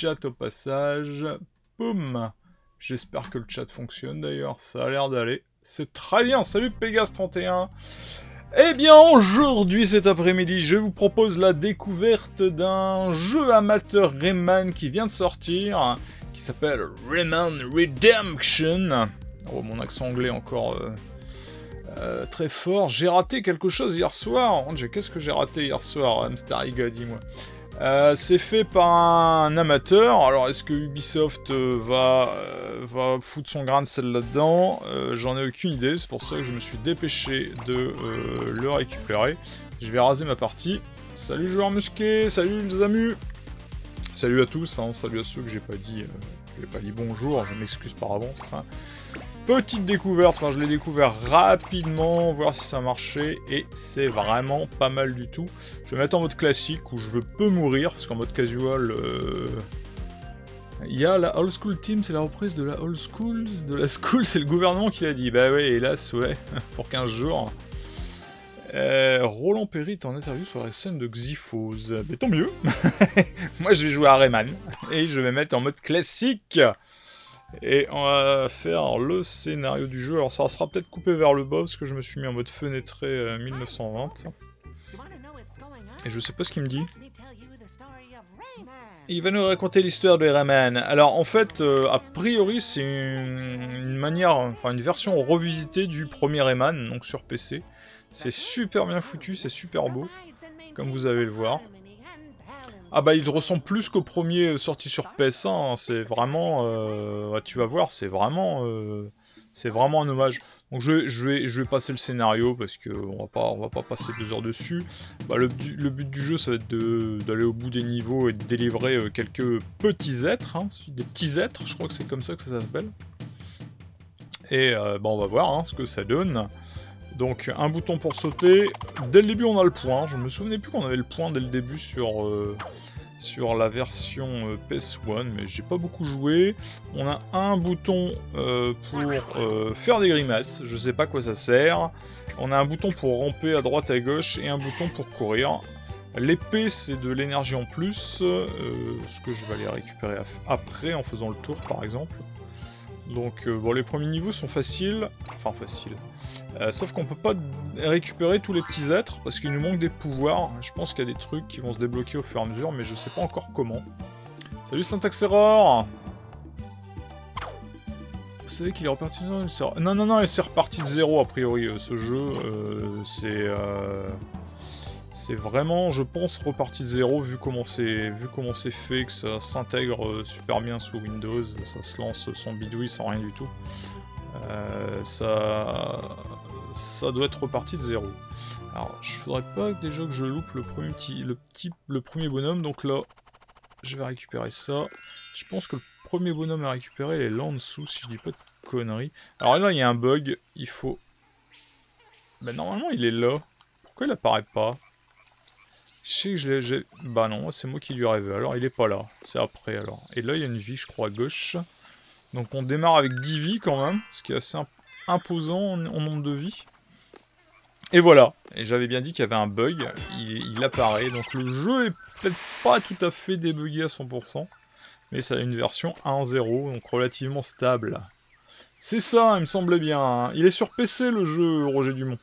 chat au passage. Boum. J'espère que le chat fonctionne d'ailleurs, ça a l'air d'aller. C'est très bien, salut Pégase31. Eh bien aujourd'hui, cet après-midi, je vous propose la découverte d'un jeu amateur Rayman qui vient de sortir, qui s'appelle Rayman Redemption. Oh, mon accent anglais encore très fort. J'ai raté quelque chose hier soir. Qu'est-ce que j'ai raté hier soir, Hamsteriga, dis-moi. C'est fait par un amateur. Alors, est-ce que Ubisoft va foutre son grain de sel là-dedans? J'en ai aucune idée. C'est pour ça que je me suis dépêché de le récupérer. Je vais raser ma partie. Salut joueurs musqués, salut les amis. Salut à tous, hein. Salut à ceux que j'ai pas dit bonjour. Je m'excuse par avance. Hein. Petite découverte, enfin je l'ai découvert rapidement, voir si ça marchait, et c'est vraiment pas mal du tout. Je vais mettre en mode classique, où je peux mourir, parce qu'en mode casual, il y a la old school team, c'est la reprise de la old school, de la school, c'est le gouvernement qui l'a dit. Bah ouais, hélas, ouais, pour 15 jours. Roland Perry est en interview sur la scène de Xyphos. Mais tant mieux. Moi je vais jouer à Rayman, et je vais mettre en mode classique. Et on va faire le scénario du jeu. Alors ça sera peut-être coupé vers le bas parce que je me suis mis en mode fenêtré 1920. Et je sais pas ce qu'il me dit. Il va nous raconter l'histoire de Rayman. Alors en fait, a priori c'est une manière, enfin une version revisitée du premier Rayman, donc sur PC. C'est super bien foutu, c'est super beau, comme vous allez le voir. Ah bah il ressemble plus qu'au premier sorti sur PS1, hein. C'est vraiment... tu vas voir, c'est vraiment un hommage. Donc je vais passer le scénario parce que on va pas passer 2 heures dessus. Bah, le but du jeu ça va être d'aller au bout des niveaux et de délivrer quelques petits êtres, hein, des petits êtres, je crois que c'est comme ça que ça s'appelle. Et bah, on va voir hein, ce que ça donne. Donc un bouton pour sauter, dès le début on a le point, je me souvenais plus qu'on avait le point dès le début sur la version PS1, mais j'ai pas beaucoup joué. On a un bouton pour faire des grimaces, je sais pas quoi ça sert. On a un bouton pour ramper à droite à gauche et un bouton pour courir. L'épée c'est de l'énergie en plus, ce que je vais aller récupérer après en faisant le tour par exemple. Donc bon, les premiers niveaux sont faciles, enfin faciles, sauf qu'on peut pas récupérer tous les petits êtres parce qu'il nous manque des pouvoirs. Je pense qu'il y a des trucs qui vont se débloquer au fur et à mesure, mais je sais pas encore comment. Salut Syntax Error. Vous savez qu'il est reparti de zéro. Non, il s'est reparti de zéro a priori. Ce jeu, c'est vraiment, je pense, reparti de zéro vu comment c'est fait, que ça s'intègre super bien sous Windows, ça se lance sans bidouille, sans rien du tout. Ça doit être reparti de zéro. Alors, je voudrais pas déjà que je loupe le premier bonhomme, donc là, je vais récupérer ça. Je pense que le premier bonhomme à récupérer, il est là en dessous, si je dis pas de conneries. Alors là, il y a un bug, il faut... Ben normalement, il est là. Pourquoi il apparaît pas? Je sais que j'ai... Bah non, c'est moi qui lui rêve. Alors, il est pas là. C'est après, alors. Et là, il y a une vie, je crois, à gauche. Donc, on démarre avec 10 vies, quand même. Ce qui est assez imposant en nombre de vies. Et voilà. Et j'avais bien dit qu'il y avait un bug. Il apparaît. Donc, le jeu est peut-être pas tout à fait débugué à 100%. Mais ça a une version 1.0, donc relativement stable. C'est ça, il me semblait bien. Hein. Il est sur PC, le jeu, Roger Dumont.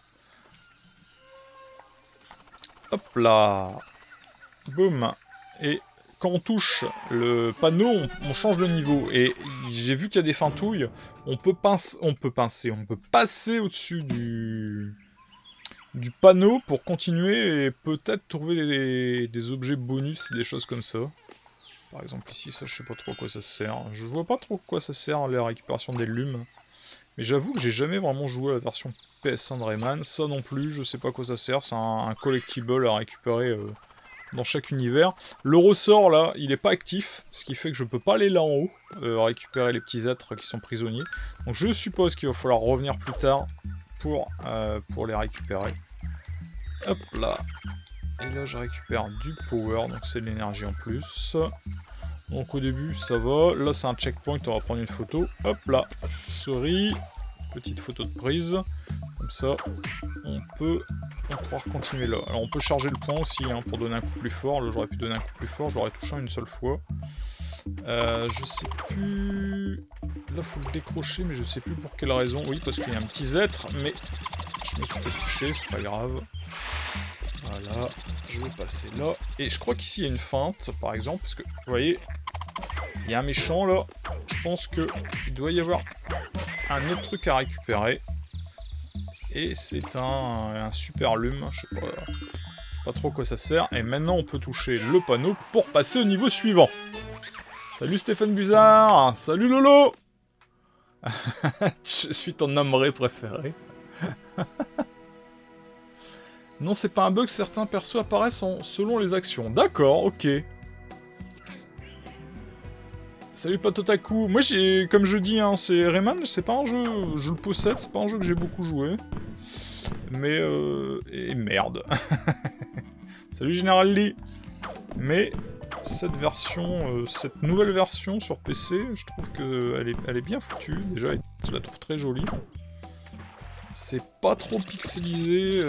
Hop là. Boum. Et quand on touche le panneau, on change de niveau. Et j'ai vu qu'il y a des fintouilles. On peut passer au-dessus du panneau pour continuer et peut-être trouver des objets bonus et des choses comme ça. Par exemple ici, ça je sais pas trop à quoi ça sert. Je vois pas trop à quoi ça sert la récupération des lumes. Mais j'avoue que j'ai jamais vraiment joué à la version PS1 de Rayman, ça non plus, je sais pas à quoi ça sert, c'est un collectible à récupérer dans chaque univers. Le ressort là, il est pas actif, ce qui fait que je peux pas aller là en haut, récupérer les petits êtres qui sont prisonniers. Donc je suppose qu'il va falloir revenir plus tard pour les récupérer. Hop là. Et là je récupère du power, donc c'est de l'énergie en plus. Donc au début ça va, là c'est un checkpoint, on va prendre une photo, hop là, souris, petite photo de prise, comme ça on va pouvoir continuer là. Alors on peut charger le point aussi hein, pour donner un coup plus fort, là j'aurais pu donner un coup plus fort, je l'aurais touché une seule fois. Je sais plus... Là, faut le décrocher, mais je sais plus pour quelle raison. Oui, parce qu'il y a un petit zêtre, mais je me suis fait toucher, c'est pas grave. Voilà, je vais passer là. Et je crois qu'ici, il y a une feinte, par exemple, parce que, vous voyez, il y a un méchant, là. Je pense qu'il doit y avoir un autre truc à récupérer. Et c'est un super lume, je sais pas trop à quoi ça sert. Et maintenant, on peut toucher le panneau pour passer au niveau suivant. Salut Stéphane Buzard. Salut Lolo. Je suis ton amoureux préféré. Non, c'est pas un bug, certains persos apparaissent selon les actions. D'accord, ok. Salut Patotaku. Moi, comme je dis, hein, c'est Rayman, c'est pas un jeu, je le possède, c'est pas un jeu que j'ai beaucoup joué. Mais, et merde. Salut Général Lee. Mais, cette version, cette nouvelle version sur PC, je trouve qu'elle est bien foutue. Déjà, je la trouve très jolie. C'est pas trop pixelisé,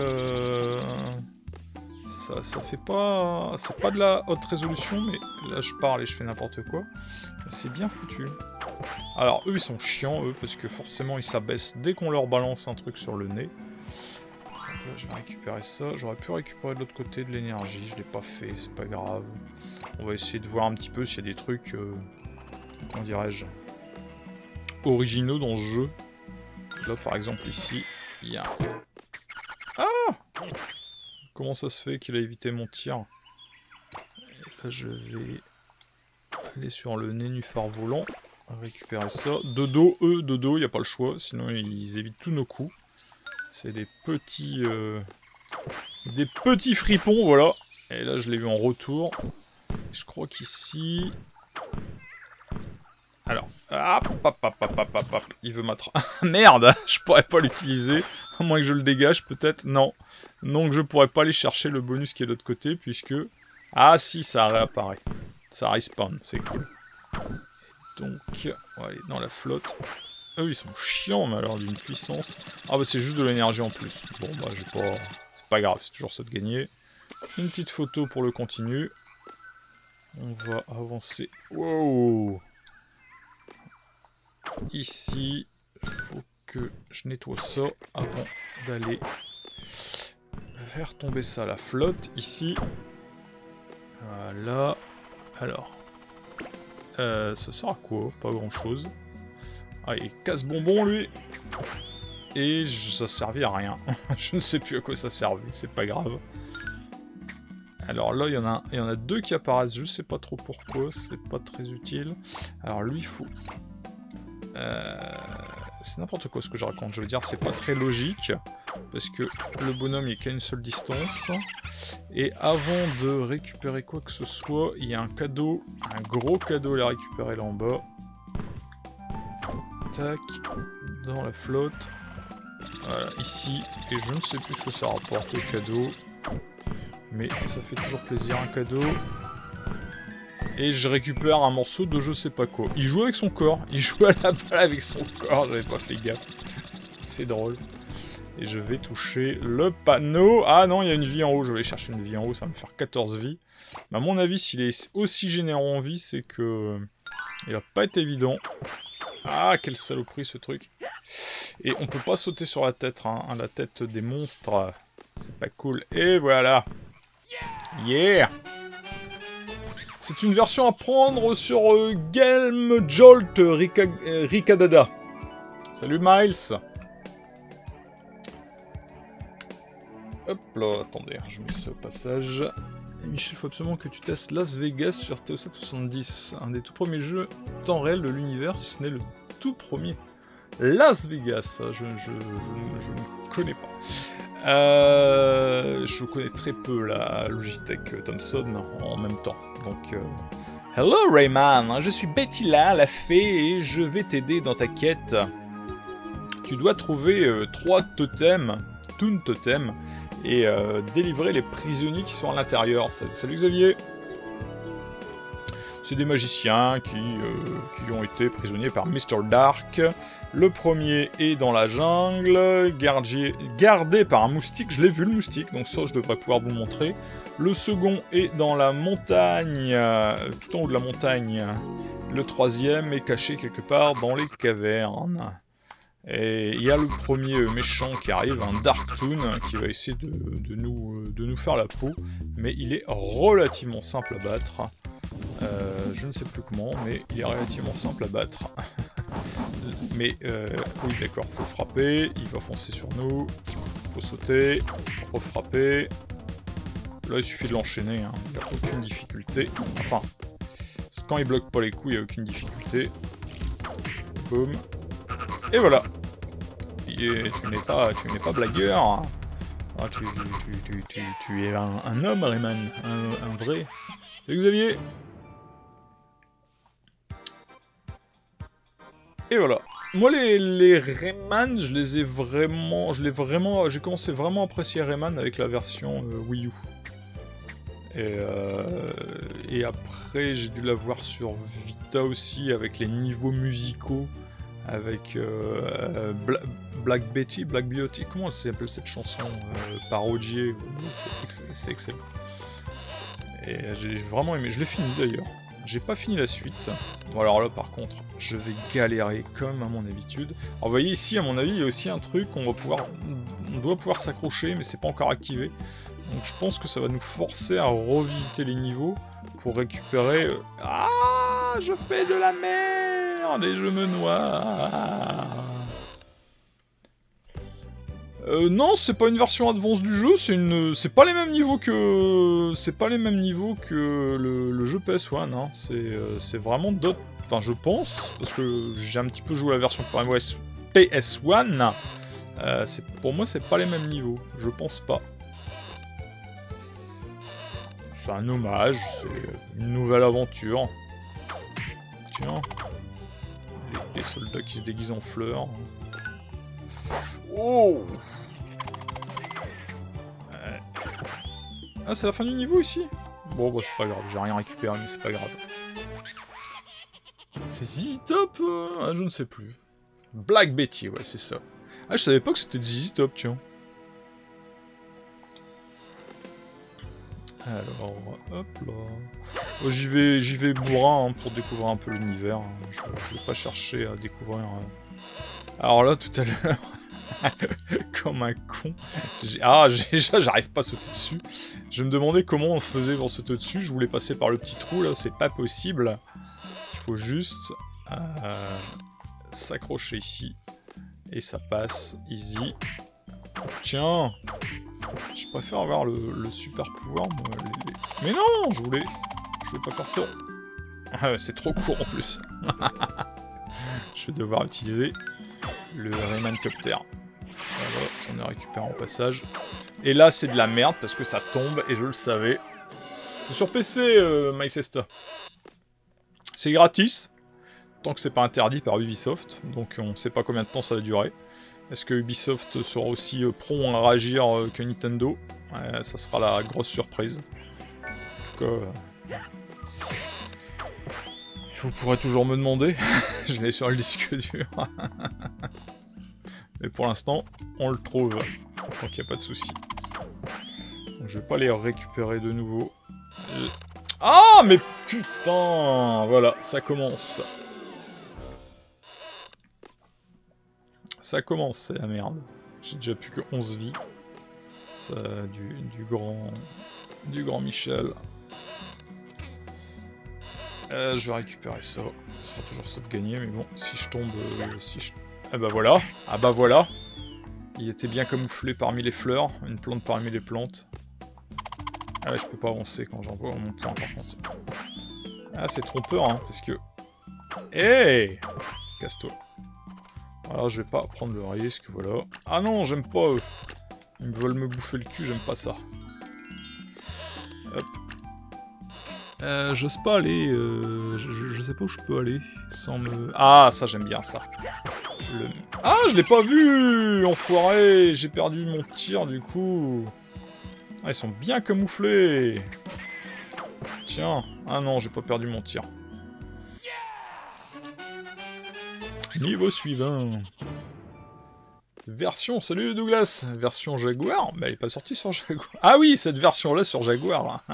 ça fait pas... C'est pas de la haute résolution, mais là je parle et je fais n'importe quoi. C'est bien foutu. Alors eux ils sont chiants, eux, parce que forcément ils s'abaissent dès qu'on leur balance un truc sur le nez. Donc là je vais récupérer ça. J'aurais pu récupérer de l'autre côté de l'énergie, je l'ai pas fait, c'est pas grave. On va essayer de voir un petit peu s'il y a des trucs, comment dirais-je, originaux dans ce jeu. Là par exemple ici, il y a... Ah! Comment ça se fait qu'il a évité mon tir? Et là je vais aller sur le nénuphar volant, récupérer ça. De dos, il n'y a pas le choix, sinon ils évitent tous nos coups. C'est des petits fripons, voilà. Et là je l'ai eu en retour. Je crois qu'ici... Alors, hop, il veut m'attraper. Merde, je pourrais pas l'utiliser, à moins que je le dégage peut-être, non. Donc je pourrais pas aller chercher le bonus qui est de l'autre côté, puisque... Ah si, ça réapparaît. Ça respawn, c'est cool. Donc, on va aller dans la flotte. Eux, ils sont chiants, mais alors d'une puissance... Ah bah c'est juste de l'énergie en plus. Bon bah j'ai pas... C'est pas grave, c'est toujours ça de gagner. Une petite photo pour le continu. On va avancer. Wow! Ici, il faut que je nettoie ça avant d'aller faire tomber ça à la flotte. Ici, voilà. Alors, ça sert à quoi? Pas grand chose. Ah, il casse bonbon lui. Et ça servait à rien. Je ne sais plus à quoi ça servait, c'est pas grave. Alors là, il y en a deux qui apparaissent, je sais pas trop pourquoi, c'est pas très utile. Alors lui, il faut... c'est n'importe quoi ce que je raconte, je veux dire, c'est pas très logique, parce que le bonhomme il est qu'à une seule distance, et avant de récupérer quoi que ce soit, il y a un cadeau, un gros cadeau à la récupérer là en bas. Tac, dans la flotte, voilà, ici, et je ne sais plus ce que ça rapporte le cadeau, mais ça fait toujours plaisir, un cadeau. Et je récupère un morceau de je sais pas quoi. Il joue avec son corps. Il joue à la balle avec son corps. J'avais pas fait gaffe. C'est drôle. Et je vais toucher le panneau. Ah non, il y a une vie en haut. Je vais aller chercher une vie en haut. Ça va me faire 14 vies. Mais à mon avis, s'il est aussi généreux en vie, c'est que... il va pas être évident. Ah, quelle saloperie ce truc. Et on peut pas sauter sur la tête. Hein. La tête des monstres. C'est pas cool. Et voilà. Yeah! C'est une version à prendre sur Game Jolt Ricadada. Salut Miles. Hop là, attendez, je mets ça au passage. Michel, faut absolument que tu testes Las Vegas sur TO770. Un des tout premiers jeux temps réel de l'univers, si ce n'est le tout premier. Las Vegas, je ne connais pas. Je connais très peu la Logitech Thompson en même temps. Donc, hello Rayman, je suis Betty la fée, et je vais t'aider dans ta quête. Tu dois trouver 3 totems, Toon Totems, et délivrer les prisonniers qui sont à l'intérieur. Salut Xavier. C'est des magiciens qui ont été prisonniers par Mr. Dark. Le premier est dans la jungle, gardé par un moustique. Je l'ai vu, le moustique, donc ça, je devrais pouvoir vous le montrer. Le second est dans la montagne, tout en haut de la montagne. Le troisième est caché quelque part dans les cavernes. Et il y a le premier méchant qui arrive, un Darktoon, qui va essayer de nous faire la peau. Mais il est relativement simple à battre. Je ne sais plus comment, mais il est relativement simple à battre. Mais, oui d'accord, faut frapper, il va foncer sur nous. Faut sauter, refrapper. Là il suffit de l'enchaîner, hein. Il n'y a aucune difficulté. Enfin, quand il bloque pas les coups, il n'y a aucune difficulté. Boum. Et voilà. Tu n'es pas blagueur. Ah, tu es un homme, Rayman. Un vrai. Salut Xavier. Et voilà. Moi, les Rayman, j'ai commencé vraiment à apprécier Rayman avec la version Wii U. Et après, j'ai dû la voir sur Vita aussi, avec les niveaux musicaux, avec Black Beauty, comment elle s'appelle cette chanson parodiée, c'est excellent. Et j'ai vraiment aimé, je l'ai fini d'ailleurs. J'ai pas fini la suite. Bon alors là par contre, je vais galérer comme à mon habitude. Alors vous voyez ici à mon avis il y a aussi un truc, on doit pouvoir s'accrocher mais c'est pas encore activé. Donc je pense que ça va nous forcer à revisiter les niveaux pour récupérer... Ah, je fais de la merde et je me noie. Non, c'est pas une version advance du jeu, c'est pas les mêmes niveaux que... C'est pas les mêmes niveaux que le jeu PS1, hein. C'est vraiment d'autres... Enfin, je pense, parce que j'ai un petit peu joué la version PS1, pour moi, c'est pas les mêmes niveaux, je pense pas. C'est un hommage, c'est une nouvelle aventure. Tiens, les soldats qui se déguisent en fleurs. Oh! Ah, c'est la fin du niveau ici? Bon, bah c'est pas grave, j'ai rien récupéré, mais c'est pas grave. C'est ZZ Top ah, je ne sais plus. Black Betty, ouais, c'est ça. Ah, je savais pas que c'était ZZ Top, tiens. Alors, hop là. Oh, j'y vais bourrin hein, pour découvrir un peu l'univers. Hein. Je vais pas chercher à découvrir... Alors là, tout à l'heure... Comme un con. Déjà, j'arrive pas à sauter dessus. Je me demandais comment on faisait pour sauter dessus. Je voulais passer par le petit trou, là, c'est pas possible. Il faut juste s'accrocher ici. Et ça passe, easy. Tiens, je préfère avoir le super pouvoir. Moi, Mais non, je voulais pas faire ça. Ah, c'est trop court en plus. Je vais devoir utiliser le Rayman Copter. Voilà, j'en ai récupéré en passage. Et là, c'est de la merde parce que ça tombe et je le savais. C'est sur PC, MyCesta. C'est gratis, tant que c'est pas interdit par Ubisoft. Donc on sait pas combien de temps ça va durer. Est-ce que Ubisoft sera aussi prompt à réagir que Nintendo? Ça sera la grosse surprise. En tout cas... Vous pourrez toujours me demander. Je l'ai sur le disque dur. Mais pour l'instant, on le trouve. Donc il n'y a pas de souci. Donc je vais pas les récupérer de nouveau. Ah, mais putain! Voilà, ça commence. Ça commence, c'est la merde. J'ai déjà plus que 11 vies. Ça, du grand Michel. Je vais récupérer ça. Ça sera toujours ça de gagner, mais bon, si je tombe... Ah bah voilà. Ah bah voilà. Il était bien camouflé parmi les fleurs. Une plante parmi les plantes. Ah, je peux pas avancer quand j'envoie mon point, par contre. Ah, c'est trompeur, hein, parce que... Hey! Casse-toi. Alors, je vais pas prendre le risque, voilà. Ah non, j'aime pas eux. Ils veulent me bouffer le cul, j'aime pas ça. Hop. J'ose pas aller... je sais pas où je peux aller, sans me... Ah, ça, j'aime bien, ça. Ah, je l'ai pas vu! Enfoiré! J'ai perdu mon tir, du coup. Ah, ils sont bien camouflés. Tiens. Ah non, j'ai pas perdu mon tir. Niveau suivant. Version, salut Douglas. Version Jaguar. Mais elle est pas sortie sur Jaguar. Ah oui, cette version-là sur Jaguar.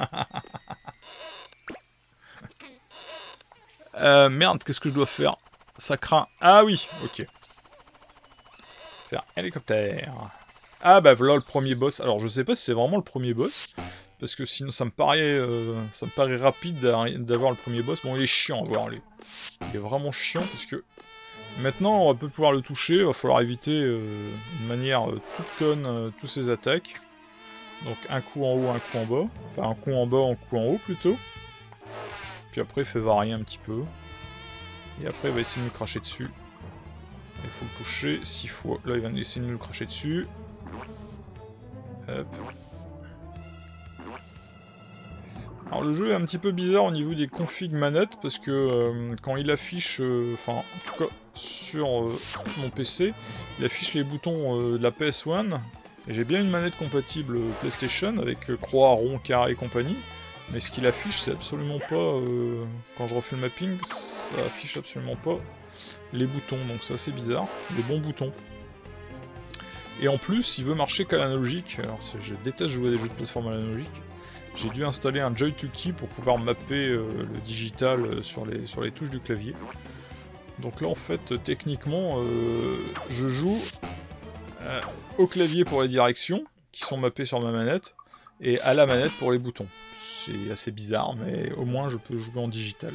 Merde, qu'est-ce que je dois faire? Ça craint. Ah oui, ok. Faire hélicoptère. Ah bah voilà le premier boss. Alors je sais pas si c'est vraiment le premier boss. Parce que sinon ça me paraît rapide d'avoir le premier boss. Bon il est chiant à voir lui. Il est vraiment chiant parce que maintenant on va pas pouvoir le toucher. Il va falloir éviter de manière toute conne tous ses attaques. Donc un coup en haut, un coup en bas. Enfin un coup en bas, un coup en haut plutôt. Puis après il fait varier un petit peu. Et après il va essayer de nous cracher dessus. Il faut le toucher 6 fois. Là il va essayer de nous cracher dessus. Hop. Alors le jeu est un petit peu bizarre au niveau des configs manettes parce que quand il affiche, enfin en tout cas sur mon PC, il affiche les boutons de la PS1 et j'ai bien une manette compatible PlayStation avec croix, rond, carré et compagnie, mais ce qu'il affiche c'est absolument pas, quand je refais le mapping, ça affiche absolument pas les boutons, donc c'est assez bizarre, les bons boutons. Et en plus il veut marcher qu'à l'analogique, alors je déteste jouer à des jeux de plateforme à l'analogique. J'ai dû installer un Joy2Key pour pouvoir mapper le digital sur les touches du clavier. Donc là en fait techniquement je joue au clavier pour les directions qui sont mappées sur ma manette et à la manette pour les boutons. C'est assez bizarre mais au moins je peux jouer en digital.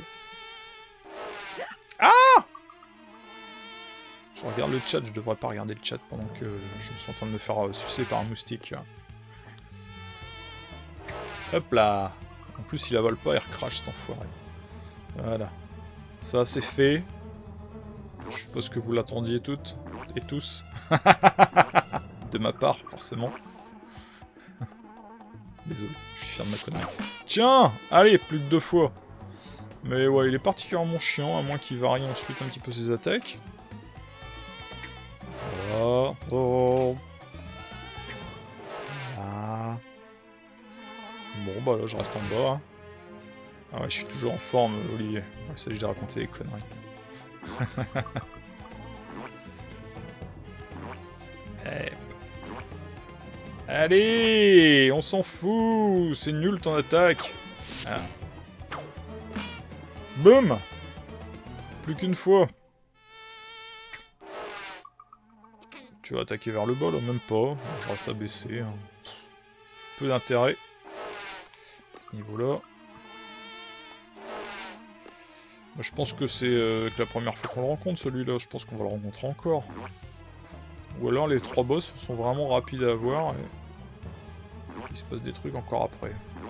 Ah! Je regarde le chat, je devrais pas regarder le chat pendant que je suis en train de me faire sucer par un moustique. Hop là. En plus il avale pas, il recrache cet enfoiré. Voilà. Ça c'est fait. Je suppose que vous l'attendiez toutes et tous. De ma part, forcément. Désolé, je suis fier de ma connerie. Tiens! Allez, plus que 2 fois. Mais ouais, il est particulièrement chiant, à moins qu'il varie ensuite un petit peu ses attaques. Voilà. Oh. Voilà. Bon, bah là, je reste en bas. Hein. Ah ouais, je suis toujours en forme, Olivier. Ouais, ça, j'ai raconté des conneries. Allez, on s'en fout. C'est nul ton attaque. Ah. Boum. Plus qu'une fois. Tu vas attaquer vers le bas, là, même pas. Je reste abaissé. Hein. Peu d'intérêt. À ce niveau-là. Je pense que c'est que la première fois qu'on le rencontre, celui-là. Je pense qu'on va le rencontrer encore. Ou alors les 3 boss sont vraiment rapides à avoir. Et il se passe des trucs encore après.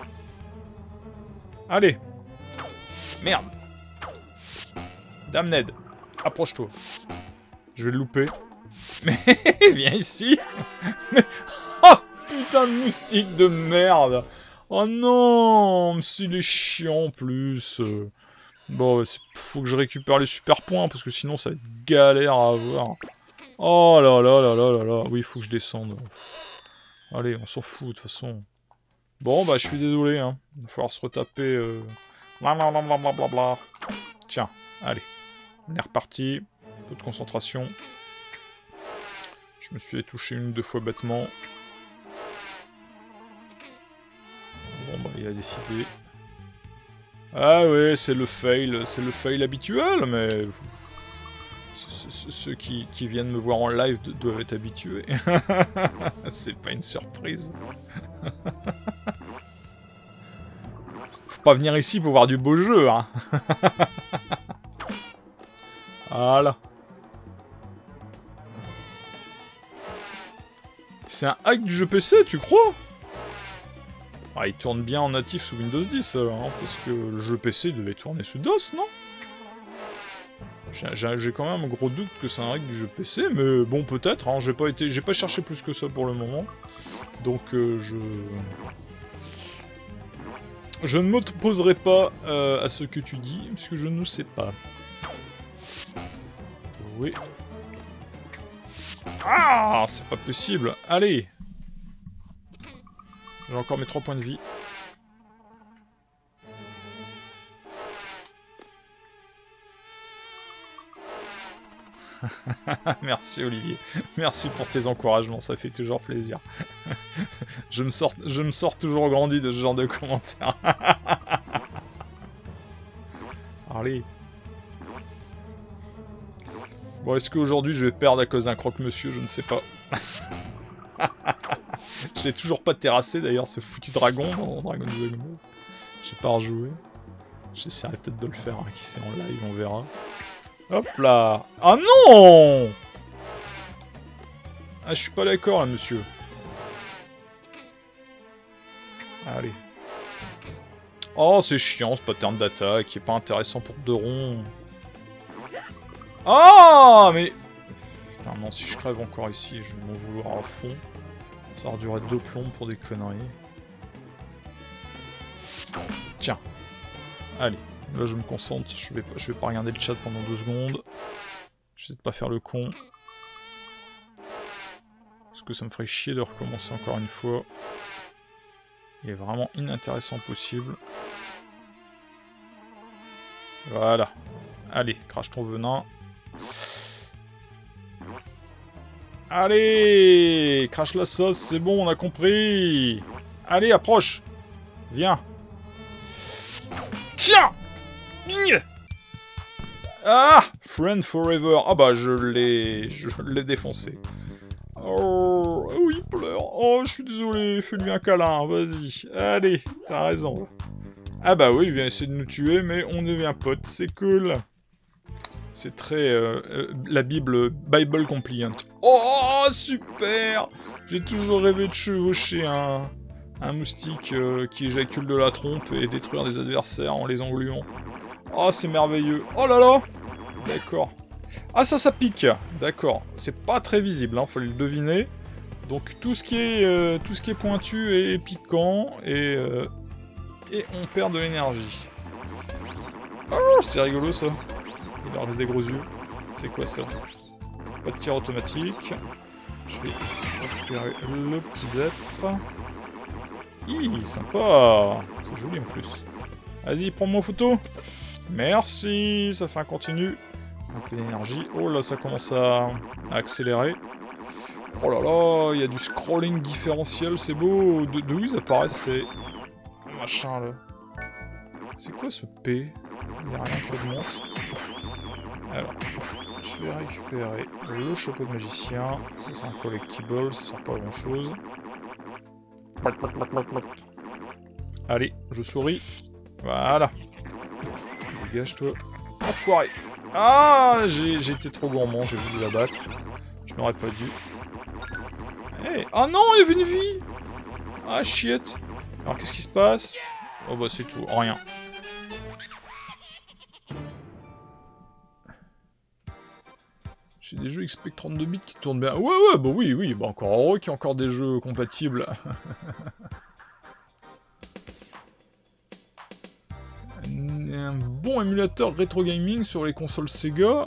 Allez. Merde. Dame Ned. Approche-toi. Je vais le louper. Mais viens ici. Mais... Oh putain de moustique de merde. Oh non. S'il est chiant en plus. Bon, faut que je récupère les super points parce que sinon ça va être galère à avoir. Oh là là là là là là. Oui, il faut que je descende. Allez, on s'en fout de toute façon. Bon, bah je suis désolé. Hein. Il va falloir se retaper. Blablabla. Tiens, allez. On est reparti. Un peu de concentration. Je me suis touché 1 ou 2 fois bêtement. Bon, bah il a décidé. Ah ouais, c'est le fail habituel, mais ceux qui viennent me voir en live doivent être habitués. C'est pas une surprise. Faut pas venir ici pour voir du beau jeu, hein. Voilà. C'est un hack du jeu PC, tu crois? Ah, il tourne bien en natif sous Windows 10, hein, parce que le jeu PC devait tourner sous DOS, non? J'ai quand même un gros doute que c'est un hack du jeu PC, mais bon, peut-être, hein, j'ai pas cherché plus que ça pour le moment. Donc, je ne m'opposerai pas à ce que tu dis, puisque je ne sais pas. Oui. Ah, c'est pas possible. Allez. J'ai encore mes 3 points de vie. Merci Olivier. Merci pour tes encouragements, ça fait toujours plaisir. je me sors toujours grandi de ce genre de commentaires. Allez. Bon, est-ce qu'aujourd'hui je vais perdre à cause d'un croque-monsieur? Je ne sais pas. Je l'ai toujours pas terrassé d'ailleurs, ce foutu dragon dans Dragon's Dogma. J'ai pas rejoué. J'essaierai peut-être de le faire, hein, qui sait, en live, on verra. Hop là. Ah non! Ah, je suis pas d'accord là, monsieur. Allez. Oh, c'est chiant ce pattern d'attaque, qui est pas intéressant pour 2 ronds. Ah, mais... Putain, non, si je crève encore ici, je vais m'en vouloir à fond. Ça va durer 2 plombs pour des conneries. Tiens. Allez, là je me concentre, je vais pas regarder le chat pendant 2 secondes. J'essaie de pas faire le con. Parce que ça me ferait chier de recommencer encore une fois. Il est vraiment inintéressant possible. Voilà. Allez, crache ton venin. Allez, crache la sauce, c'est bon, on a compris. Allez, approche. Viens. Tiens. Ah, Friend Forever. Ah bah, je l'ai défoncé. Oh, oui, il pleure. Oh, je suis désolé, fais-lui un câlin, vas-y. Allez, t'as raison. Ah bah oui, il vient essayer de nous tuer, mais on devient potes, c'est cool. C'est très... la Bible compliant. Oh, super! J'ai toujours rêvé de chevaucher un moustique qui éjacule de la trompe et détruire des adversaires en les engluant. Oh, c'est merveilleux. Oh là là! D'accord. Ah, ça pique. D'accord. C'est pas très visible, hein, faut le deviner. Donc tout ce qui est pointu est piquant et on perd de l'énergie. Oh, c'est rigolo ça. Il leur reste des gros yeux. C'est quoi ça? Pas de tir automatique. Je vais récupérer le petit être. Hi, sympa. C'est joli en plus. Vas-y, prends-moi en photo. Merci, ça fait un continu. Un peu d'énergie. Oh là, ça commence à accélérer. Oh là là, il y a du scrolling différentiel, c'est beau. D'où ils apparaissent ces machins là? C'est quoi ce P? Il n'y a rien qui augmente. Alors, je vais récupérer le chapeau de magicien. Ça c'est un collectible, ça sert pas à grand chose. Allez, je souris. Voilà. Dégage-toi. Enfoiré. Ah, j'ai été trop gourmand, j'ai voulu la battre. Je n'aurais pas dû. Hey. Oh non, il y avait une vie. Ah, shit. Alors, qu'est-ce qui se passe? Oh bah c'est tout, rien. J'ai des jeux XP 32 bits qui tournent bien. Ouais, bah oui, bah encore heureux qu'il y a encore des jeux compatibles. Un bon émulateur rétro gaming sur les consoles Sega.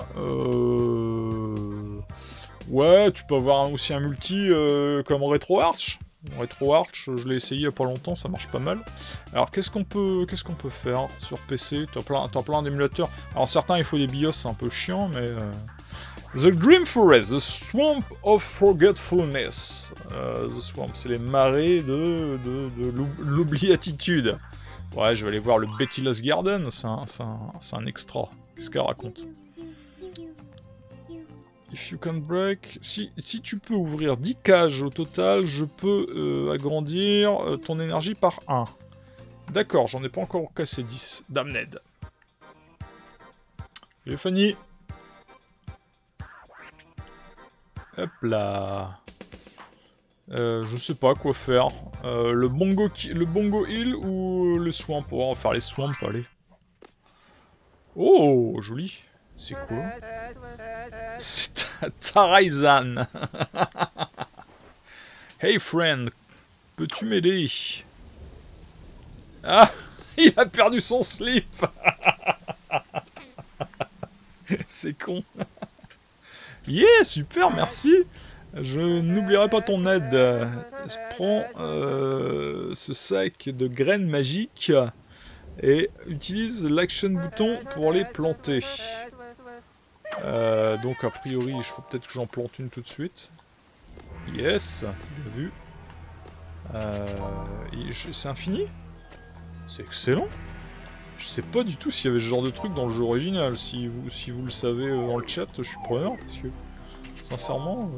Ouais, tu peux avoir aussi un multi comme RetroArch. RetroArch, je l'ai essayé il y a pas longtemps, ça marche pas mal. Alors qu'est-ce qu'on peut faire sur PC? T'as plein d'émulateurs. Alors certains il faut des BIOS, c'est un peu chiant, mais The Dream Forest, The Swamp of Forgetfulness. The Swamp, c'est les marais de l'oubliatitude. Ouais, je vais aller voir le Betty Lost Garden, c'est un extra. Qu'est-ce qu'elle raconte? If you can break... Si tu peux ouvrir 10 cages au total, je peux agrandir ton énergie par 1. D'accord, j'en ai pas encore cassé 10. Damned. Salut Fanny. Hop là. Je sais pas quoi faire. Le bongo hill ou le swamp? On va faire les swamps, allez. Oh, joli. C'est quoi? C'est Tarizan. Hey friend, peux-tu m'aider? Ah, il a perdu son slip. C'est con. Yeah, super, merci. Je n'oublierai pas ton aide. Prends ce sac de graines magiques et utilise l'action bouton pour les planter. Donc a priori, il faut peut-être que j'en plante une tout de suite. Yes, bien vu. C'est infini? C'est excellent. Je sais pas du tout s'il y avait ce genre de truc dans le jeu original. Si vous le savez dans le chat, je suis preneur. Parce que, sincèrement,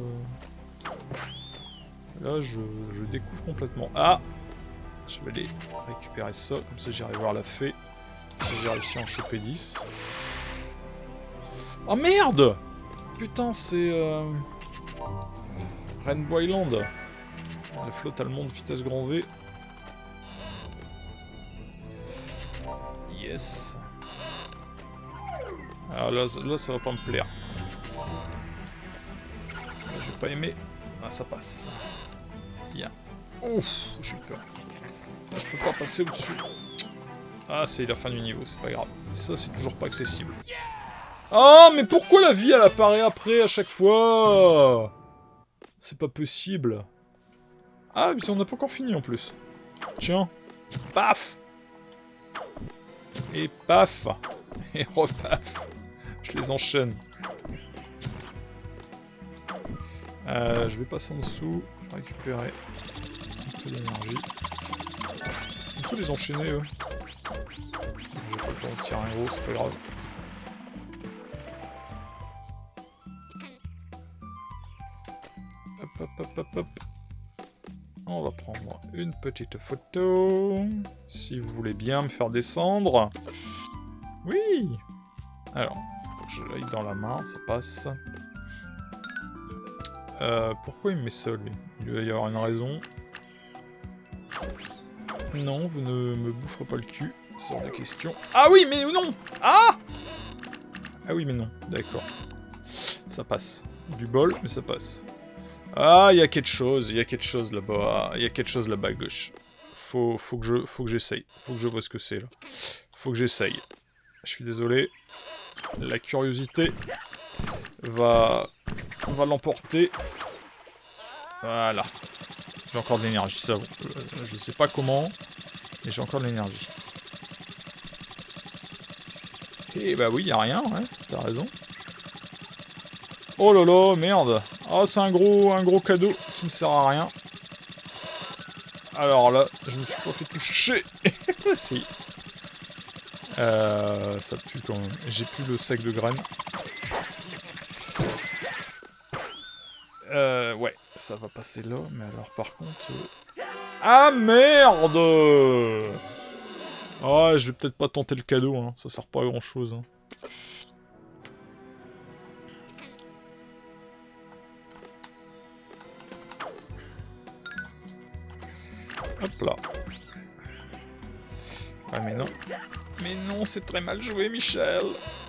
là, je découvre complètement. Ah! Je vais aller récupérer ça. Comme ça, j'irai voir la fée. Si j'ai réussi à en choper 10. Oh merde! Putain, c'est... Rainbow Island. La flotte allemande vitesse grand V. Yes. Alors là ça va pas me plaire. Là, je vais pas aimer. Ah, ça passe. Bien. Ouf, j'ai eu peur. Là, je peux pas passer au-dessus. Ah, c'est la fin du niveau, c'est pas grave. Ça, c'est toujours pas accessible. Oh, mais pourquoi la vie, elle apparaît après, à chaque fois? C'est pas possible. Ah, mais on n'a pas encore fini, en plus. Tiens. Paf! Et paf! Et repaf! Je les enchaîne. Je vais passer en dessous. Je vais récupérer un peu d'énergie. Est-ce qu'on peut les enchaîner, eux? J'ai pas le temps de tirer un gros, c'est pas grave. Hop, hop, hop, hop, hop. On va prendre une petite photo. Si vous voulez bien me faire descendre. Oui! Alors, faut que je l'aille dans la main, ça passe. Pourquoi il me met ça, lui? Il doit y avoir une raison. Non, vous ne me boufferez pas le cul. Ça sort de question. Ah oui, mais non! Ah! Ah oui, mais non. D'accord. Ça passe. Du bol, mais ça passe. Ah, il y a quelque chose là-bas. Il y a quelque chose là-bas à gauche. Faut que j'essaye. Faut que je vois ce que c'est, là. Faut que j'essaye. Je suis désolé. La curiosité va l'emporter. Voilà. J'ai encore de l'énergie, ça. Je sais pas comment, mais j'ai encore de l'énergie. Et bah oui, y a rien, ouais. T'as raison. Oh là là, merde. Ah, c'est un gros cadeau qui ne sert à rien. Alors là, je me suis pas fait toucher. Si. Ça pue quand même. J'ai plus le sac de graines. Ouais, ça va passer là, mais alors par contre... Ah merde! Ah, je vais peut-être pas tenter le cadeau, hein. Ça sert pas à grand chose. Hein. Hop là. Ah mais non. Mais non, c'est très mal joué, Michel.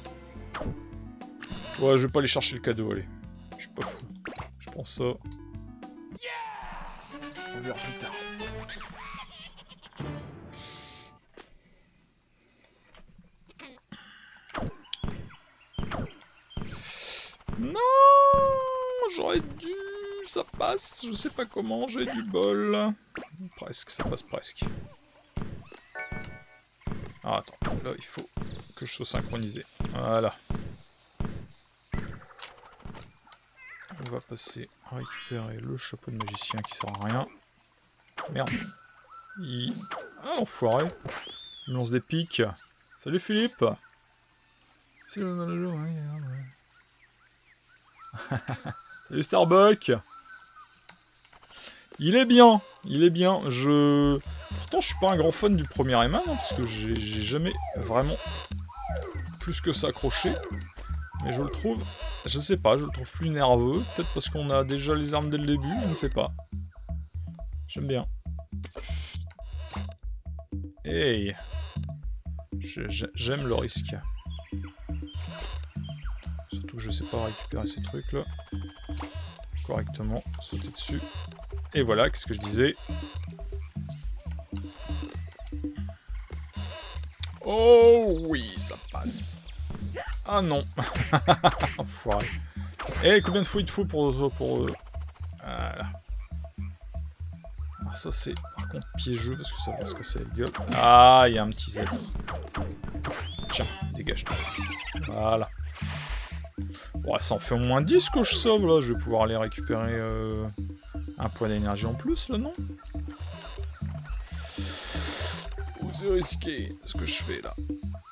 Ouais, je vais pas aller chercher le cadeau, allez. Je suis pas fou. Je prends ça. On verra plus tard. Non, j'aurais dû... Ça passe, je sais pas comment, j'ai du bol. Presque, ça passe presque. Ah, attends, là, il faut que je sois synchronisé. Voilà. On va passer à récupérer le chapeau de magicien qui sert à rien. Merde. Ah, l'enfoiré. Il lance des pics. Salut Philippe. C'est le jour, Salut Starbuck. Il est bien. Pourtant, je suis pas un grand fan du premier Rayman, hein, parce que j'ai jamais vraiment plus que ça accroché. Mais je le trouve, je sais pas, je le trouve plus nerveux. Peut-être parce qu'on a déjà les armes dès le début, je ne sais pas. J'aime bien. Hey. J'aime le risque. Surtout que je sais pas récupérer ces trucs là correctement, sauter dessus. Et voilà, qu'est-ce que je disais? Oh oui, ça passe. Ah non. Enfoiré. Et combien de fois il te faut pour voilà. Alors ça c'est par contre piégeux parce que ça va se casser la gueule. Ah, il y a un petit Z. Tiens, dégage-toi. Voilà. Ouais, ça en fait au moins 10 que je sauve, là. Je vais pouvoir aller récupérer un point d'énergie en plus, là, non? C'est risqué, ce que je fais, là.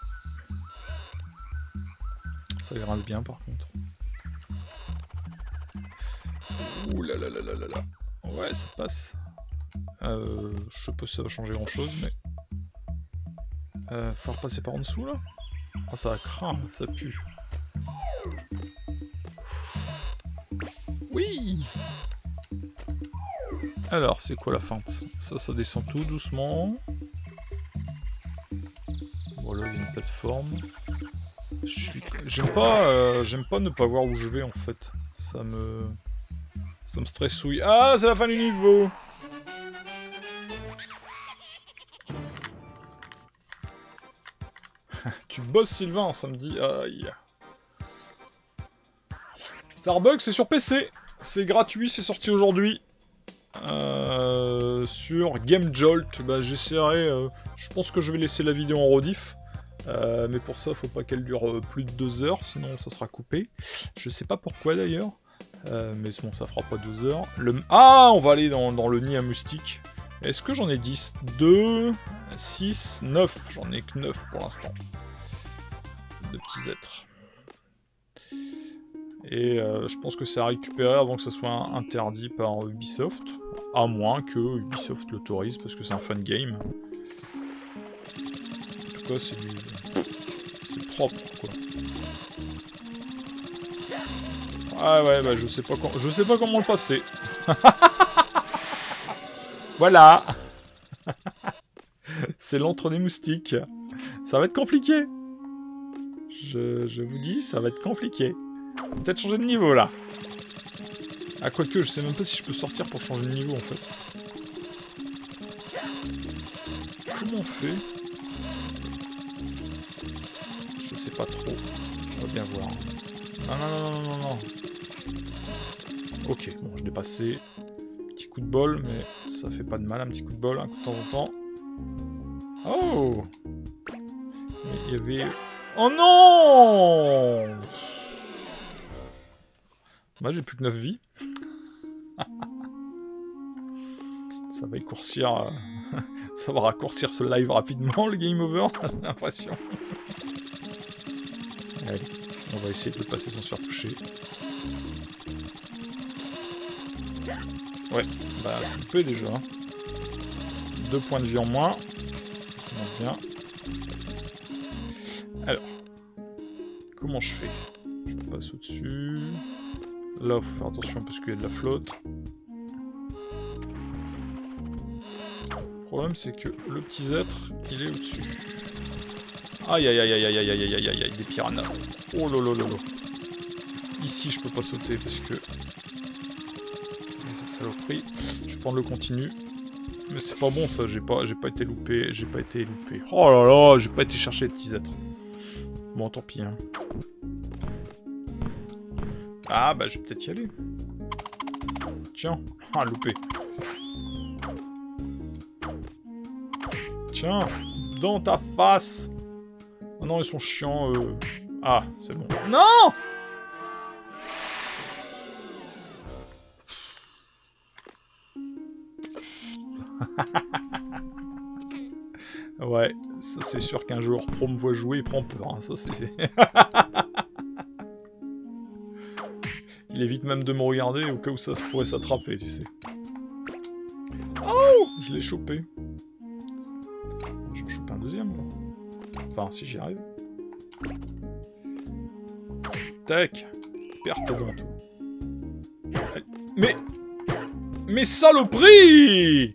Ça grince bien, par contre. Ouh là là là là là là. Ouais, ça passe. Je sais pas si ça va changer grand-chose, mais... faut repasser par en dessous, là? Ah, ça craint, ça pue. Oui! Alors, c'est quoi la feinte? Ça descend tout doucement. Voilà, il y a une plateforme. J'aime pas ne pas voir où je vais, en fait. Ça me stressouille. Ah, c'est la fin du niveau! Tu bosses, Sylvain, samedi. Aïe. Starbucks, c'est sur PC. C'est gratuit, c'est sorti aujourd'hui. Sur Game Jolt. Bah, j'essaierai... je pense que je vais laisser la vidéo en rediff. Mais pour ça, faut pas qu'elle dure plus de 2 heures, sinon ça sera coupé. Je sais pas pourquoi, d'ailleurs. Mais bon, ça fera pas 2 heures. Ah, on va aller dans le nid à moustiques. Est-ce que j'en ai 10? 2, 6, 9. J'en ai que 9 pour l'instant. De petits êtres. Et je pense que c'est à récupérer avant que ça soit interdit par Ubisoft. À moins que Ubisoft l'autorise, parce que c'est un fun game. En tout cas, c'est propre, quoi. Ah ouais, bah je sais pas comment le passer. Voilà. C'est l'antre des moustiques. Ça va être compliqué. Je vous dis, ça va être compliqué. Peut-être changer de niveau, là. Ah, quoique, je sais même pas si je peux sortir pour changer de niveau, en fait. Comment on fait? Je sais pas trop. On va bien voir. Non, non, non, non, non, non. Ok, bon, je l'ai passé. Petit coup de bol, mais ça fait pas de mal, un petit coup de bol, un coup de temps en temps. Oh! Mais il y avait... Oh non! Bah, j'ai plus que 9 vies. Ça va écourcir... ça va raccourcir ce live rapidement, le game over, j'ai l'impression. Allez, on va essayer de le passer sans se faire toucher. Ouais, bah c'est peu déjà. 2 points de vie en moins. Ça commence bien. Alors, comment je fais? Je passe au-dessus. Là, faut faire attention parce qu'il y a de la flotte. Le problème, c'est que le petit être, il est au-dessus. Aïe aïe aïe aïe aïe aïe aïe aïe aïe aïe, des piranhas. Oh lolo lolo. Ici, je peux pas sauter parce que... cette saloperie. Je vais prendre le continu. Mais c'est pas bon ça, j'ai pas été loupé. Oh là là, j'ai pas été chercher les petits êtres. Bon, tant pis, hein. Ah, bah, je vais peut-être y aller. Tiens. Ah, loupé. Tiens. Dans ta face. Oh non, ils sont chiants, Ah, c'est bon. Non! Ouais, ça c'est sûr qu'un joueur pro me voit jouer, il prend peur, hein, ça c'est... Il évite même de me regarder au cas où ça pourrait s'attraper, tu sais. Oh! Je l'ai chopé. J'en chope un deuxième, là. Enfin, si j'y arrive. Tac! Perte tes dents, toi. Mais... Mais saloperie!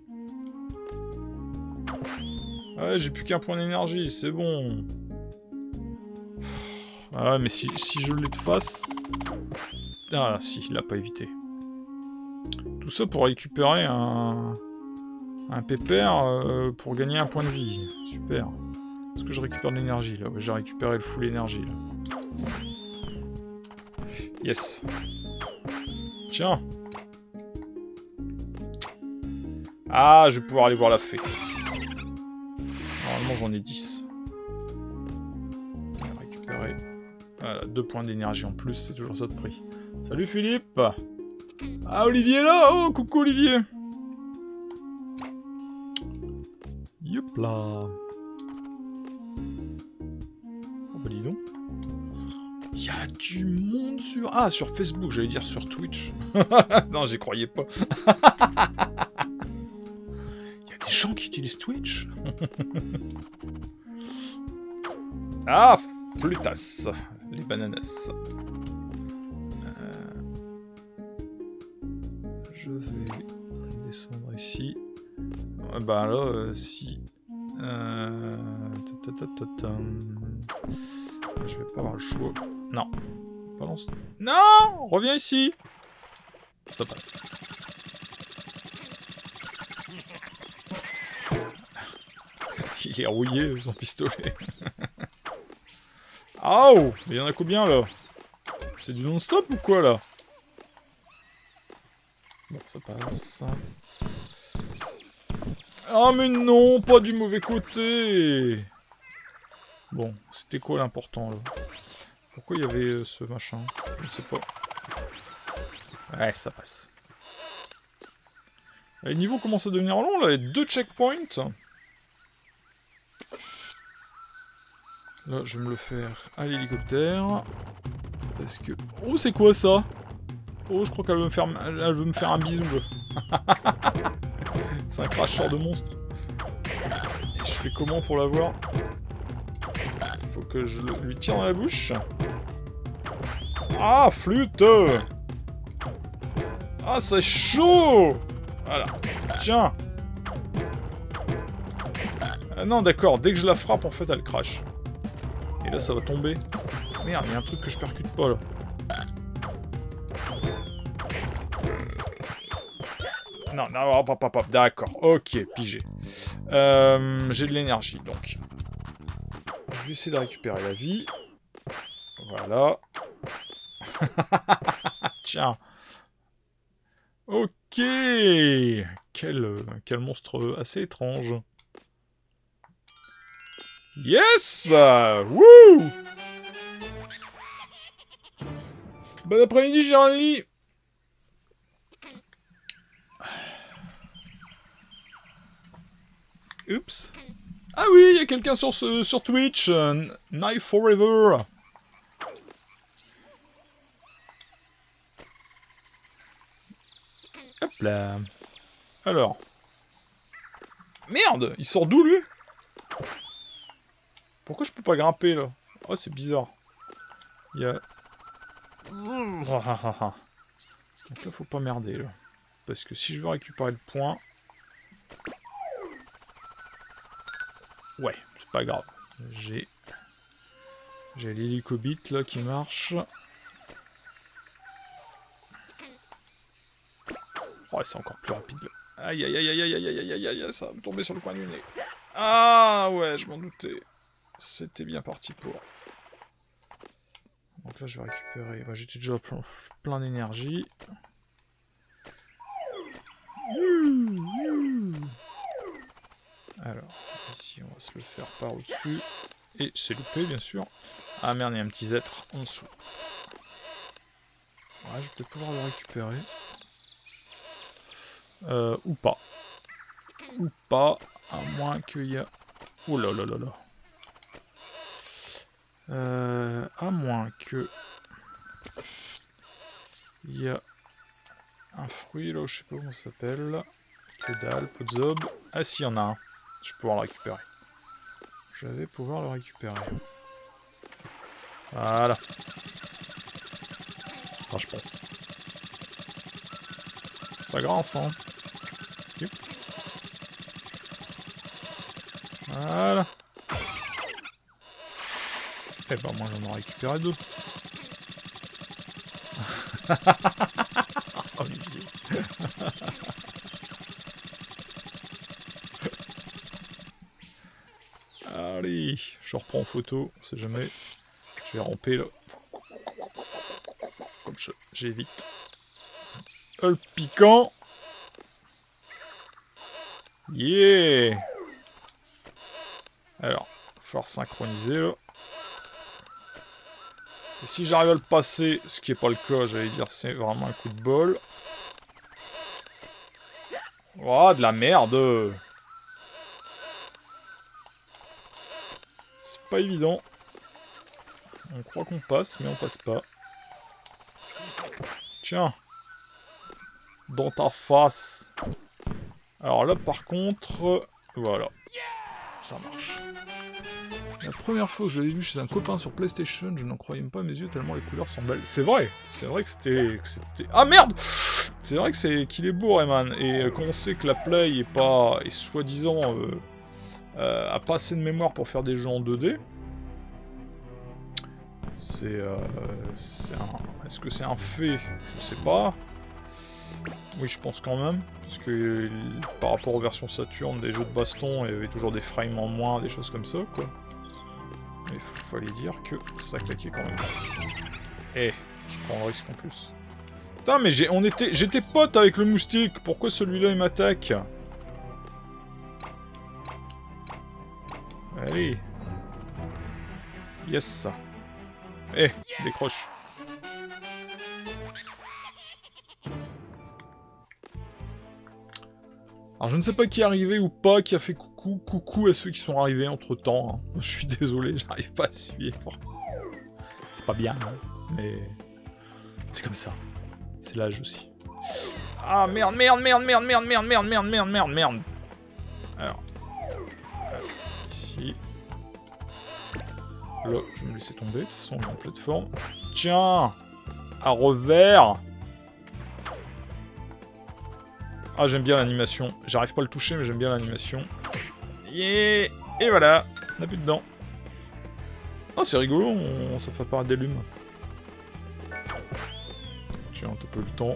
Ouais, j'ai plus qu'un point d'énergie, c'est bon. Ah ouais, mais si je l'ai de face... Ah si, il l'a pas évité. Tout ça pour récupérer un pépère pour gagner un point de vie. Super. Est-ce que je récupère de l'énergie là? Ouais, j'ai récupéré le full énergie là. Yes. Tiens. Ah, je vais pouvoir aller voir la fée. Normalement, j'en ai 10. On va récupérer. Voilà. 2 points d'énergie en plus, c'est toujours ça de prix. Salut Philippe. Ah, Olivier est là. Oh, coucou Olivier. Yop là. Oh bah dis donc. Il y a du monde sur... Ah, sur Facebook, j'allais dire sur Twitch. Non, j'y croyais pas. Il y a des gens qui utilisent Twitch. Ah, Flutas. Les bananas. Je vais descendre ici. Bah là, si... Je vais pas avoir le choix. Non. Balance. Non! Reviens ici! Ça passe. Il est rouillé, son pistolet. Oh! Il y en a combien, là? C'est du non-stop ou quoi, là? Bon, ça passe. Oh, mais non! Pas du mauvais côté! Bon, c'était quoi l'important, là? Pourquoi il y avait ce machin? Je ne sais pas. Ouais, ça passe. Les niveaux commencent à devenir longs, là. Il y a 2 checkpoints. Là, je vais me le faire à l'hélicoptère. Parce que... Oh, c'est quoi, ça? Oh, je crois qu'elle veut me faire... Elle veut me faire un bisou, là. C'est un cracheur de monstre. Et je fais comment pour l'avoir? Faut que je lui tire dans la bouche. Ah, flûte! Ah, c'est chaud! Voilà. Tiens! Ah non, d'accord. Dès que je la frappe, en fait, elle crache. Et là, ça va tomber. Merde, il y a un truc que je percute pas, là. Non, non, hop, hop, hop, hop. D'accord. Ok, pigé. J'ai de l'énergie, donc. Je vais essayer de récupérer la vie. Voilà. Tiens. Ok. Quel monstre assez étrange. Yes! Wouh! Bon après-midi, Jean-Ly. Oups. Ah oui, il y a quelqu'un sur Twitch. Knife Forever. Hop là. Alors. Merde, il sort d'où, lui? Pourquoi je peux pas grimper, là? Oh, c'est bizarre. Il y a... Donc là, faut pas merder, là. Parce que si je veux récupérer le point... Ouais, c'est pas grave. J'ai l'hélicobite, là, qui marche. Ouais, c'est encore plus rapide, là. Aïe, aïe, aïe, aïe, aïe, aïe, aïe, aïe, aïe, ça va me tomber sur le coin du nez. Ah, ouais, je m'en doutais. C'était bien parti pour. Donc là, je vais récupérer... Bah, j'étais déjà plein d'énergie. Alors, ici, on va se le faire par au-dessus. Et c'est loupé, bien sûr. Ah merde, il y a un petit zètre en dessous. Ouais, je vais peut-être pouvoir le récupérer. Ou pas. Ou pas, à moins qu'il y a... Oh là là là là. À moins que... Il y a un fruit là, je sais pas comment ça s'appelle. Que dalle, Podzob. Ah si, il y en a un. Je vais pouvoir le récupérer. Je vais pouvoir le récupérer. Voilà. Enfin, je pense. Ça grince, hein. Yep. Voilà. Eh ben, moi, j'en ai récupéré deux. Olivier. Allez, je reprends en photo, on sait jamais. Je vais ramper là. Comme j'évite. Le piquant. Yeah. Alors, il va falloir synchroniser là. Et si j'arrive à le passer, ce qui n'est pas le cas, j'allais dire, c'est vraiment un coup de bol. Oh, de la merde! C'est pas évident. On croit qu'on passe, mais on passe pas. Tiens. Dans ta face. Alors là, par contre... Voilà. Ça marche. La première fois que je l'avais vu chez un copain sur PlayStation, je n'en croyais même pas à mes yeux tellement les couleurs sont belles. C'est vrai que c'était... Ah merde! C'est vrai que qu'il est beau, Rayman. Et quand on sait que la Play est pas... est soi-disant... a pas assez de mémoire pour faire des jeux en 2D... Est-ce que c'est un fait? Je sais pas. Oui, je pense quand même. Parce que par rapport aux versions Saturn, des jeux de baston, il y avait toujours des frames en moins, des choses comme ça, quoi. Mais fallait dire que ça claquait quand même. Eh, je prends le risque en plus. Putain, mais j'étais pote avec le moustique. Pourquoi celui-là, il m'attaque? Allez. Yes, ça. Eh, décroche. Alors je ne sais pas qui est arrivé ou pas, qui a fait coucou à ceux qui sont arrivés entre temps. Hein. Je suis désolé, j'arrive pas à suivre. C'est pas bien, hein, mais c'est comme ça. C'est l'âge aussi. Ah merde. Alors, ici. Là, je vais me laisser tomber, de toute façon on est en plateforme. Tiens! À revers! Ah, j'aime bien l'animation. J'arrive pas à le toucher, mais j'aime bien l'animation. Yeah. Et voilà, on a plus dedans. Ah, c'est rigolo, ça fait apparaître des lumes. Tiens, t'as peu le temps.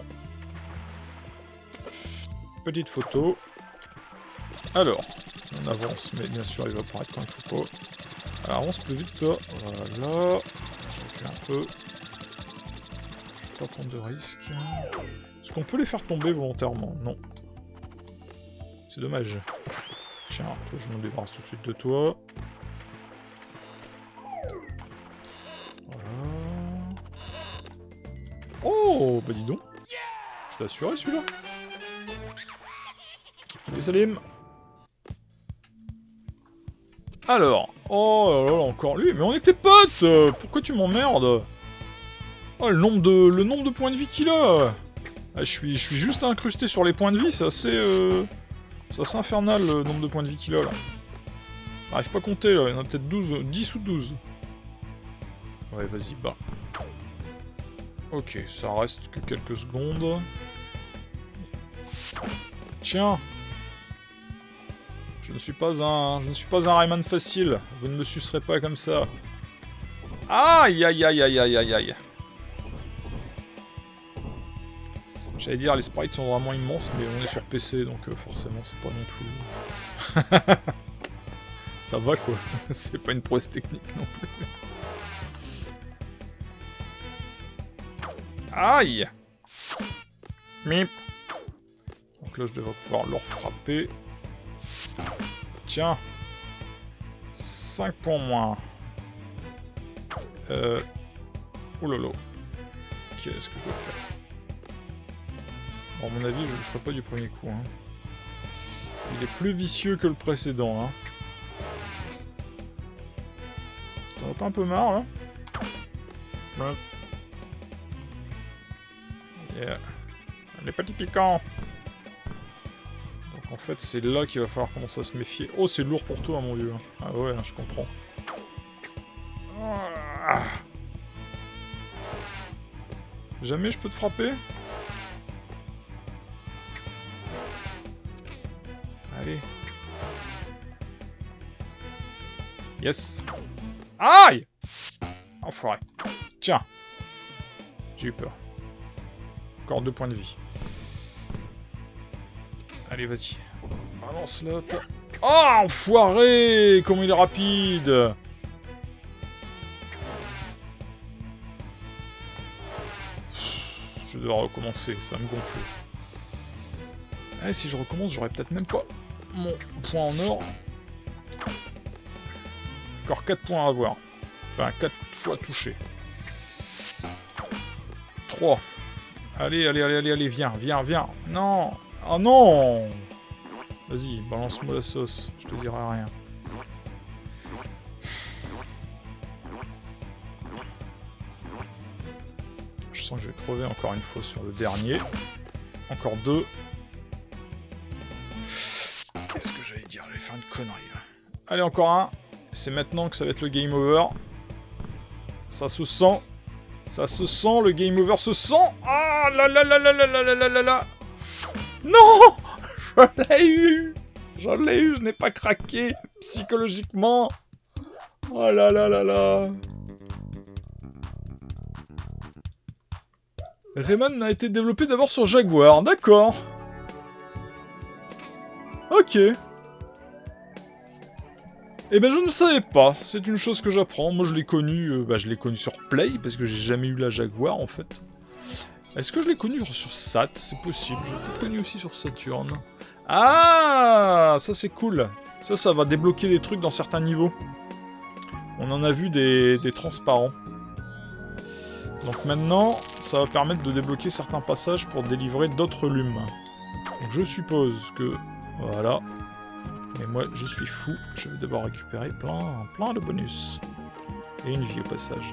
Petite photo. Alors, on avance, mais bien sûr, il va apparaître quand il faut pas. Alors, avance plus vite, toi. Voilà. Je recule un peu. Je vais pas prendre de risques. Est-ce qu'on peut les faire tomber volontairement? Non. C'est dommage. Tiens, toi, je me débarrasse tout de suite de toi. Voilà. Oh, bah dis donc. Je l'ai assuré, celui-là. Salut, Salim. Alors. Oh là là, encore lui. Mais on était potes. Pourquoi tu m'emmerdes? Oh, le nombre de points de vie qu'il a. Ah, je suis juste incrusté sur les points de vie, c'est assez infernal le nombre de points de vie qu'il a là. J'arrive pas à compter là, il y en a peut-être 10 ou 12. Ouais, vas-y, bah. Ok, ça reste que quelques secondes. Tiens! Je ne suis pas un Rayman facile, vous ne me sucerez pas comme ça. Aïe aïe aïe aïe aïe aïe aïe. J'allais dire, les sprites sont vraiment immenses, mais on est sur PC, donc forcément, c'est pas non plus... Ça va, quoi. C'est pas une prouesse technique, non plus. Aïe! Mip! Donc là, je devrais pouvoir leur frapper. Tiens! 5 points moins. Oh lolo. Qu'est-ce que je dois faire? Bon, à mon avis, je le ferai pas du premier coup. Hein. Il est plus vicieux que le précédent. Hein. T'en as pas un peu marre, là? Ouais. Yeah. Les petits piquants. Donc en fait, c'est là qu'il va falloir commencer à se méfier. Oh, c'est lourd pour toi, mon vieux. Ah ouais, je comprends. Ah. Jamais je peux te frapper? Allez. Yes. Aïe! Enfoiré. Tiens. J'ai eu peur. Encore 2 points de vie. Allez, vas-y. Balance là. Oh, enfoiré! Comment il est rapide! Je dois recommencer, ça va me gonfler. Eh, si je recommence, j'aurais peut-être même pas mon point en or. Encore 4 points à avoir. Enfin, 4 fois touché. 3. Allez, allez, allez, allez, allez, viens, viens, viens. Non. Oh non. Vas-y, balance-moi la sauce. Je te dirai rien. Je sens que je vais crever encore une fois sur le dernier. Encore 2. Qu'est-ce que j'allais dire? J'allais faire une connerie là. Allez, encore un. C'est maintenant que ça va être le game over. Ça se sent. Ça se sent, le game over se sent. Ah là là là là là là là là là. Non. Je l'ai eu. Je l'ai eu, je n'ai pas craqué psychologiquement. Oh là là là là. Rayman a été développé d'abord sur Jaguar, d'accord. Ok. Eh ben je ne savais pas, c'est une chose que j'apprends. Moi je l'ai connu, je l'ai connu sur Play, parce que j'ai jamais eu la Jaguar en fait. Est-ce que je l'ai connu sur Sat? C'est possible, je l'ai peut-être connu aussi sur Saturn. Ah, ça c'est cool. Ça va débloquer des trucs dans certains niveaux. On en a vu des transparents. Donc maintenant, ça va permettre de débloquer certains passages pour délivrer d'autres lumes. Donc je suppose que... Voilà. Mais moi, je suis fou. Je vais d'abord récupérer plein de bonus. Et une vie au passage.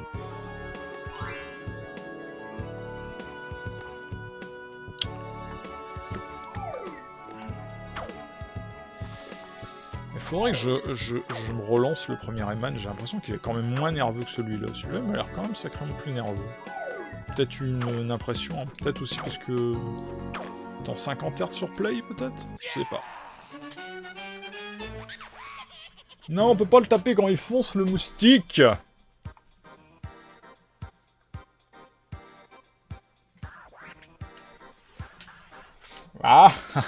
Il faudrait que je me relance le premier Rayman. J'ai l'impression qu'il est quand même moins nerveux que celui-là. Celui-là m'a l'air quand même sacrément plus nerveux. Peut-être une impression, hein. Peut-être aussi parce que... Dans 50 Hz sur Play, peut-être? Je sais pas. Non, on peut pas le taper quand il fonce, le moustique. Ah.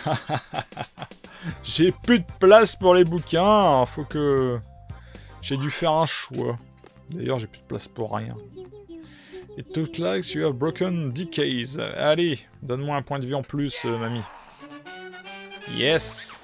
J'ai plus de place pour les bouquins. Faut que... J'ai dû faire un choix. D'ailleurs, j'ai plus de place pour rien. It looks like you have broken decays. Allez, donne-moi un point de vie en plus, mamie. Yes.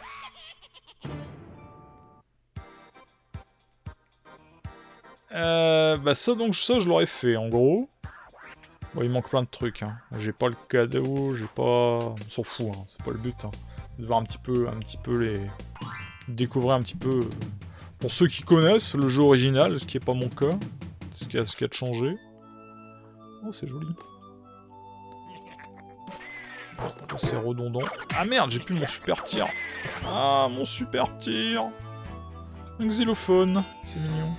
Ça je l'aurais fait en gros. Bon, il manque plein de trucs. Hein. J'ai pas le cadeau, j'ai pas... On s'en fout, hein. C'est pas le but. Hein. De voir un petit peu les... Découvrir un petit peu... Pour ceux qui connaissent le jeu original, ce qui est pas mon cas. Ce qui a de changé. Oh, c'est joli. C'est redondant. Ah merde, j'ai plus mon super tir. Ah, mon super tir. Un xylophone. C'est mignon.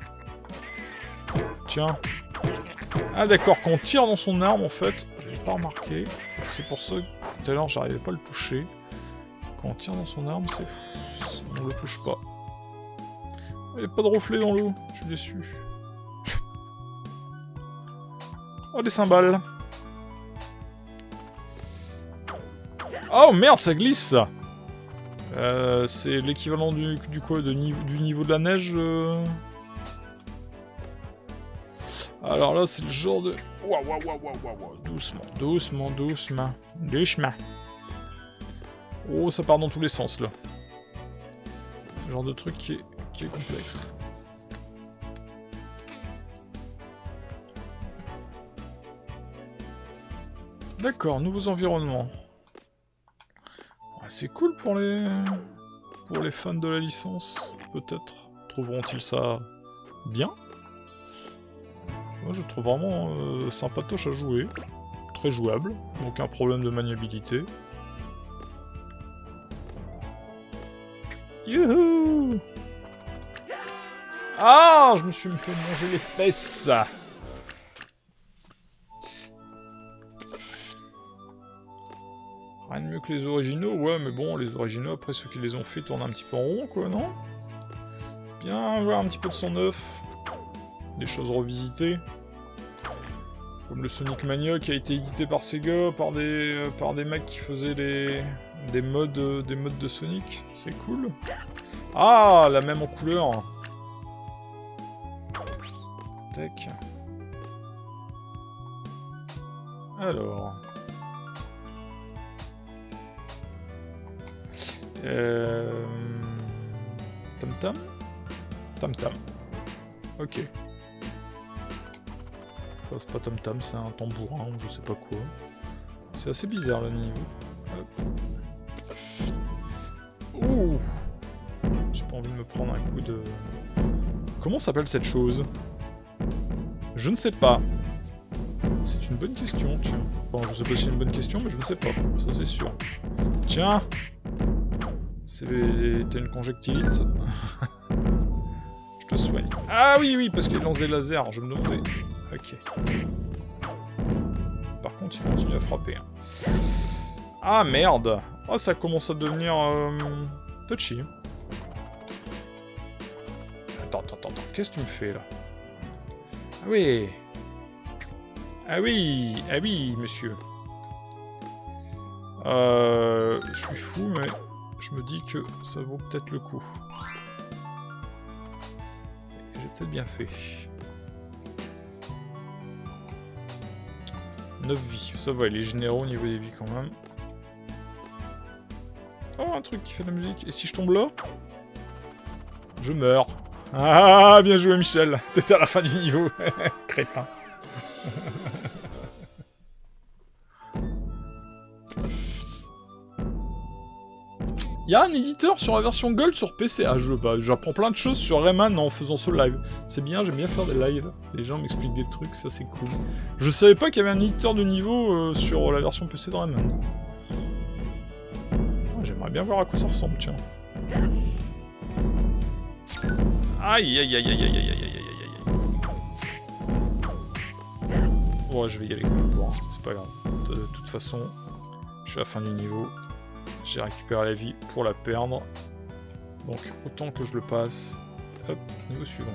Tiens. Ah d'accord, quand on tire dans son arme, en fait, j'avais pas remarqué. C'est pour ça que tout à l'heure, j'arrivais pas à le toucher. Quand on tire dans son arme, c'est... On le touche pas. Il n'y a pas de reflet dans l'eau. Je suis déçu. Oh, des cymbales. Oh merde, ça glisse. C'est l'équivalent du quoi, du niveau de la neige. Alors là, c'est le genre de... Waouh. Doucement. Oh, ça part dans tous les sens, là. C'est le genre de truc qui est complexe. D'accord, nouveaux environnements. C'est cool pour les fans de la licence, peut-être. Trouveront-ils ça bien? Moi, je trouve vraiment sympatoche à jouer. Très jouable. Aucun problème de maniabilité. Youhou! Ah! Je me suis fait manger les fesses! Rien de mieux que les originaux, ouais, mais bon, les originaux, après ceux qui les ont fait tournent un petit peu en rond, quoi, non? Bien voir un petit peu de son œuf. Des choses revisitées. Comme le Sonic Mania qui a été édité par Sega, par des mecs qui faisaient des modes de Sonic. C'est cool. Ah, la même en couleur. Tac. Alors... Tam-tam. Ok. Enfin, c'est pas tam-tam, c'est un tambourin ou je sais pas quoi. C'est assez bizarre le niveau. Hop. Ouh. J'ai pas envie de me prendre un coup de... Comment s'appelle cette chose? Je ne sais pas. C'est une bonne question, tiens. Bon, je sais pas si c'est une bonne question, mais je ne sais pas. Ça, c'est sûr. Tiens. T'as une conjectilite. Je te soigne. Ah oui, oui, parce qu'il lance des lasers, je me demandais. Ok. Par contre, il continue à frapper. Hein. Ah merde. Oh, ça commence à devenir... touchy. Attends. Qu'est-ce que tu me fais, là? Ah oui. Ah oui, monsieur. Je suis fou, mais je me dis que ça vaut peut-être le coup. J'ai peut-être bien fait. 9 vies. Ça va, il est généreux au niveau des vies quand même. Oh, un truc qui fait de la musique. Et si je tombe là? Je meurs. Ah, bien joué, Michel. T'étais à la fin du niveau. Crétin. Il y a un éditeur sur la version Gold sur PC. Ah, j'apprends plein de choses sur Rayman en faisant ce live. C'est bien, j'aime bien faire des lives. Les gens m'expliquent des trucs, ça c'est cool. Je savais pas qu'il y avait un éditeur de niveau sur la version PC de Rayman. Oh, j'aimerais bien voir à quoi ça ressemble, tiens. Aïe. Bon, je vais y aller comme pour, c'est pas grave. De toute façon, je suis à la fin du niveau. J'ai récupéré la vie pour la perdre. Donc, autant que je le passe. Hop, niveau suivant.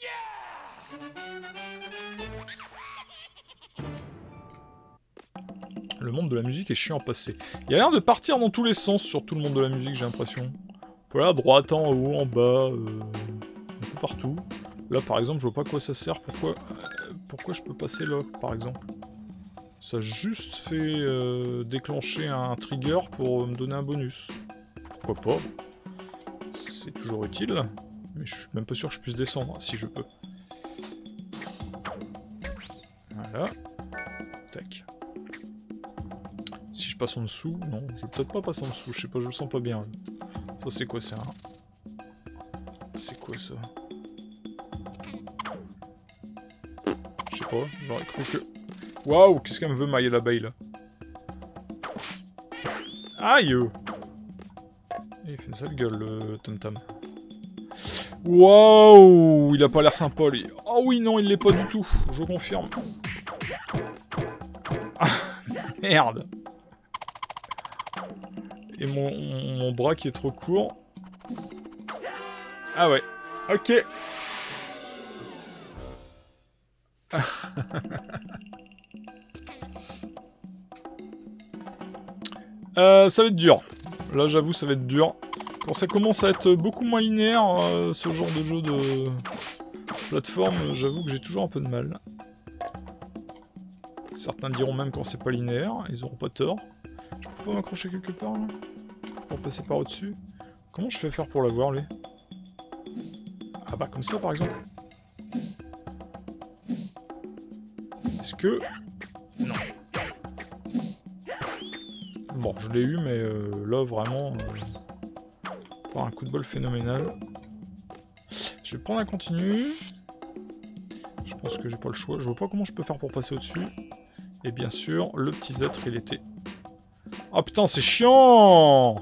Le monde de la musique est chiant à passer. Il a l'air de partir dans tous les sens sur tout le monde de la musique, j'ai l'impression. Voilà, à droite, en haut, en bas, un peu partout. Là, par exemple, je vois pas à quoi ça sert. Pourquoi je peux passer là, par exemple? Ça a juste fait déclencher un trigger pour me donner un bonus. Pourquoi pas? C'est toujours utile. Mais je suis même pas sûr que je puisse descendre, si je peux. Voilà. Tac. Si je passe en dessous... Non, je vais peut-être pas passer en dessous. Je sais pas, je le sens pas bien. Là. Ça, c'est quoi, ça? C'est quoi, ça? Je sais pas, j'aurais cru que... Waouh, qu'est-ce qu'elle me veut, mailler l'abeille, là? Aïe! Il fait une sale gueule, le tam-tam. Waouh! Il a pas l'air sympa, lui. Oh oui, non, il l'est pas du tout. Je confirme. Ah, merde! Et mon bras qui est trop court. Ah ouais. Ok. Ça va être dur. Là, j'avoue, ça va être dur. Quand ça commence à être beaucoup moins linéaire, ce genre de jeu de plateforme, j'avoue que j'ai toujours un peu de mal. Certains diront même quand c'est pas linéaire, ils auront pas tort. Je peux pas m'accrocher quelque part, là? Pour passer par au-dessus. Comment je fais faire pour l'avoir, lui? Ah bah, comme ça, par exemple. Est-ce que... Non. Bon, je l'ai eu, mais là, vraiment... par un coup de bol phénoménal. Je vais prendre un continu. Je pense que j'ai pas le choix. Je vois pas comment je peux faire pour passer au-dessus. Et bien sûr, le petit Z, il était... Oh putain, c'est chiant!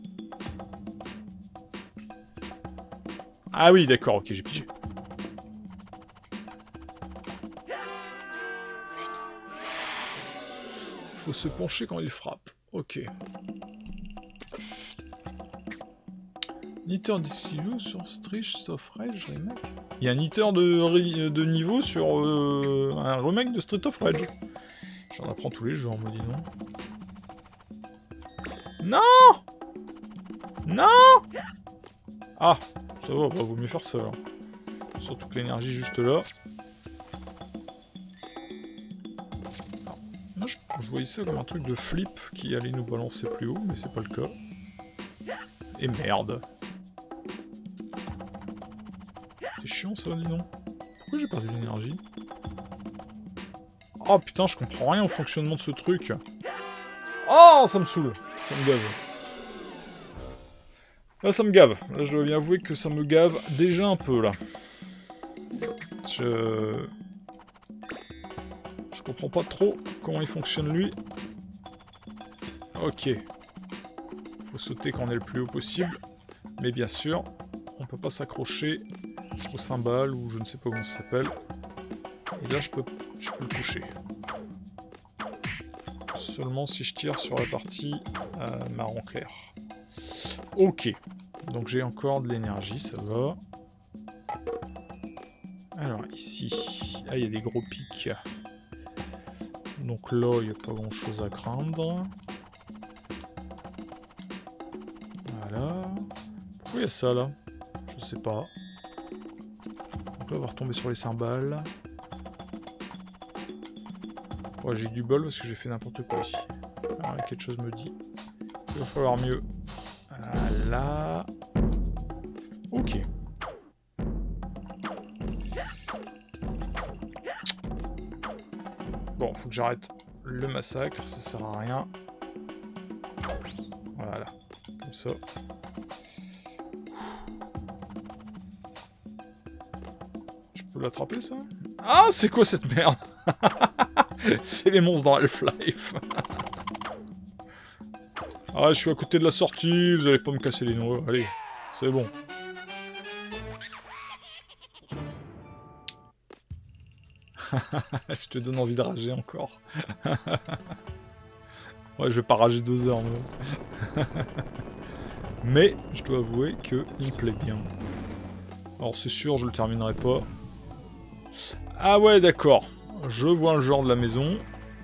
Ah oui, d'accord, ok, j'ai pigé. Faut se pencher quand il frappe. Ok. Knitteur d'esquiveux sur Street of Rage remake. Il y a un knitteur de niveau sur un remake de Street of Rage. J'en apprends tous les jours, moi dis donc. Non! Non! Ah, ça va, bah, vaut mieux faire ça. Là. Surtout que l'énergie juste là. Alors, moi je voyais ça comme un truc de flip qui allait nous balancer plus haut, mais c'est pas le cas. Et merde. C'est chiant ça, dis donc. Pourquoi j'ai perdu l'énergie? Oh putain, je comprends rien au fonctionnement de ce truc. Oh, ça me saoule. Ça me gave. Là, ça me gave. Là, je dois bien avouer que ça me gave déjà un peu, là. Je comprends pas trop comment il fonctionne, lui. Ok. Faut sauter quand on est le plus haut possible. Mais bien sûr, on peut pas s'accrocher au cymbale, ou je ne sais pas comment ça s'appelle. Et là, je peux le toucher. Seulement si je tire sur la partie marron clair. Ok. Donc j'ai encore de l'énergie, ça va. Alors ici... Ah, il y a des gros pics. Donc là, il n'y a pas grand chose à craindre. Voilà. Pourquoi il y a ça là? Je sais pas. Donc là, on va retomber sur les cymbales. Ouais, j'ai eu du bol parce que j'ai fait n'importe quoi ici. Alors, quelque chose me dit qu'il va falloir mieux. Voilà. Ok. Bon, faut que j'arrête le massacre, ça sert à rien. Voilà. Comme ça. Je peux l'attraper, ça? Ah, c'est quoi cette merde? C'est les monstres dans Half-Life. Ah, je suis à côté de la sortie, vous allez pas me casser les noix. Allez, c'est bon. Je te donne envie de rager encore. Ouais, je vais pas rager 2 heures, mais... mais je dois avouer que il me plaît bien. Alors c'est sûr, je le terminerai pas. Ah ouais, d'accord. Je vois le genre de la maison.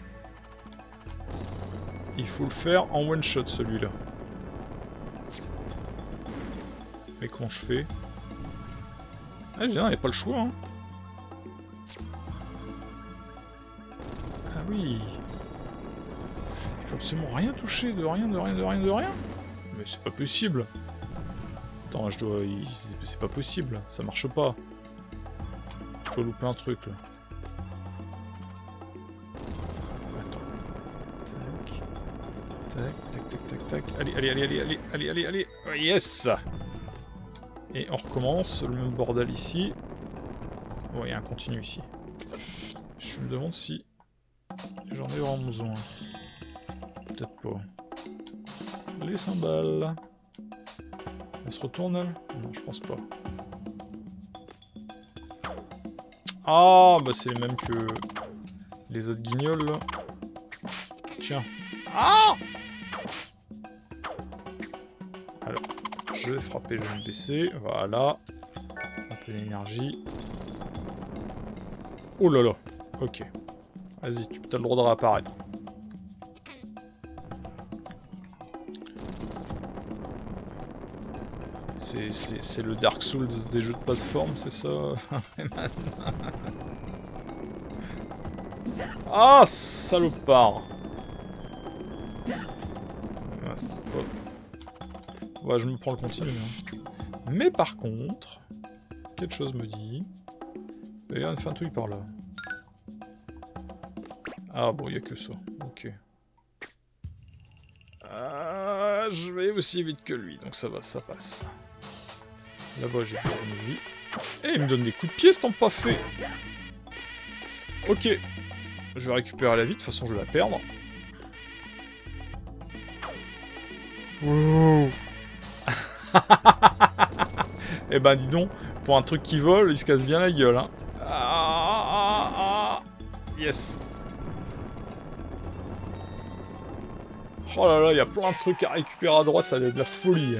Il faut le faire en one shot, celui-là. Mais comment je fais? Ah, il n'y a pas le choix, hein. Ah oui. Il faut absolument rien toucher, de rien. Mais c'est pas possible. Attends, je dois... C'est pas possible, ça marche pas. Je dois louper un truc, là. Tac. Allez. Oh, yes! Et on recommence, le même bordel ici. Bon, il y a un continu ici. Je me demande si j'en ai vraiment besoin. Peut-être pas. Les cymbales. Elle se retourne, elle? Non, je pense pas. Ah, bah c'est les mêmes que les autres guignols, là. Tiens. Ah! Alors, je vais frapper, je vais me baisser. Voilà. Un peu d'énergie. Oh là là. Ok. Vas-y, tu as le droit de réapparaître. C'est le Dark Souls des jeux de plateforme, c'est ça? Ah, salopard! Ouais, je me prends le continu. Hein. Mais par contre, quelque chose me dit... Il y a une fintouille par là. Ah bon, il n'y a que ça. Ok. Ah, je vais aussi vite que lui, donc ça va, ça passe. Là-bas, j'ai plus de vie. Et il me donne des coups de pied, ce temps pas fait. Ok. Je vais récupérer la vie, de toute façon, je vais la perdre. Wow. Eh ben, dis donc, pour un truc qui vole, il se casse bien la gueule, hein. Yes. Oh là là, il y a plein de trucs à récupérer à droite, ça va être de la folie.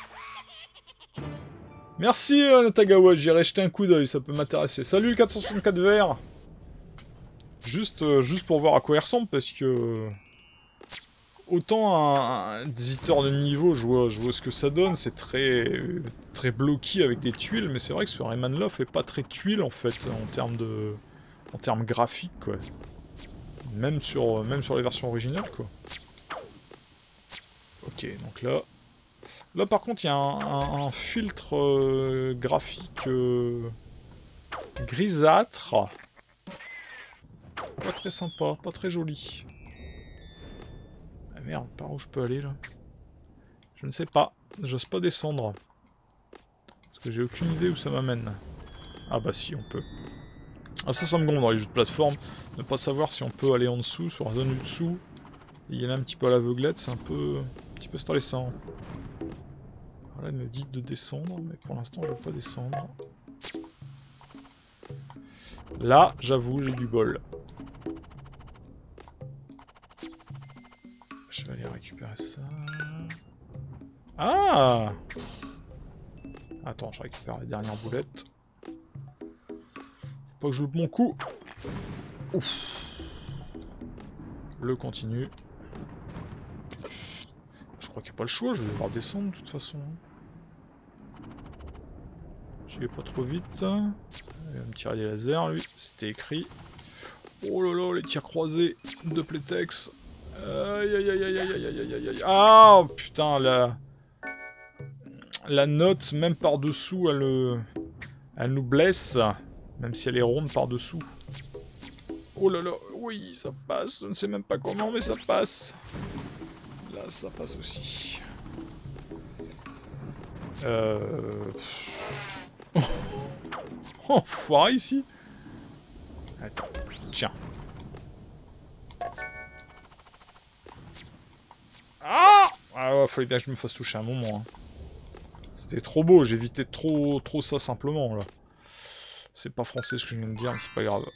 Merci Natagawa, j'irai jeter un coup d'œil, ça peut m'intéresser. Salut 464 VR. Juste pour voir à quoi il ressemble, parce que... Autant un éditeur de niveau, je vois ce que ça donne, c'est très bloqué avec des tuiles, mais c'est vrai que ce Rayman Love est pas très tuile en fait, en termes graphiques, quoi. Même sur les versions originales, quoi. Ok, donc là... Là par contre il y a un filtre graphique grisâtre pas très sympa, pas très joli. Ah merde, par où je peux aller là? Je ne sais pas, j'ose pas descendre. Parce que j'ai aucune idée où ça m'amène. Ah bah si, on peut. Ah ça me gonfle dans les jeux de plateforme, ne pas savoir si on peut aller en dessous, sur la zone du dessous. Et y aller un petit peu à l'aveuglette, c'est un petit peu stressant. Alors là, il me dit de descendre, mais pour l'instant, je ne veux pas descendre. Là, j'avoue, j'ai du bol. Je vais aller récupérer ça. Ah! Attends, je récupère la dernière boulette. Faut pas que je loupe mon coup. Ouf. Le continue. Je crois qu'il n'y a pas le choix, je vais devoir descendre de toute façon. J'y vais pas trop vite. Il va me tirer des lasers, lui. C'était écrit. Oh là là, les tirs croisés de Playtex. Aïe aïe aïe aïe aïe aïe aïe aïe aïe. Ah putain, la note, même par-dessous, elle nous blesse. Même si elle est ronde par-dessous. Oh là là, oui, ça passe. Je ne sais même pas comment, mais ça passe. Là, ça passe aussi. Oh, foiré ici. Attends, tiens. Ah ouais, fallait bien que je me fasse toucher un moment. Hein. C'était trop beau, j'évitais trop ça simplement, là. C'est pas français ce que je viens de dire, mais c'est pas grave.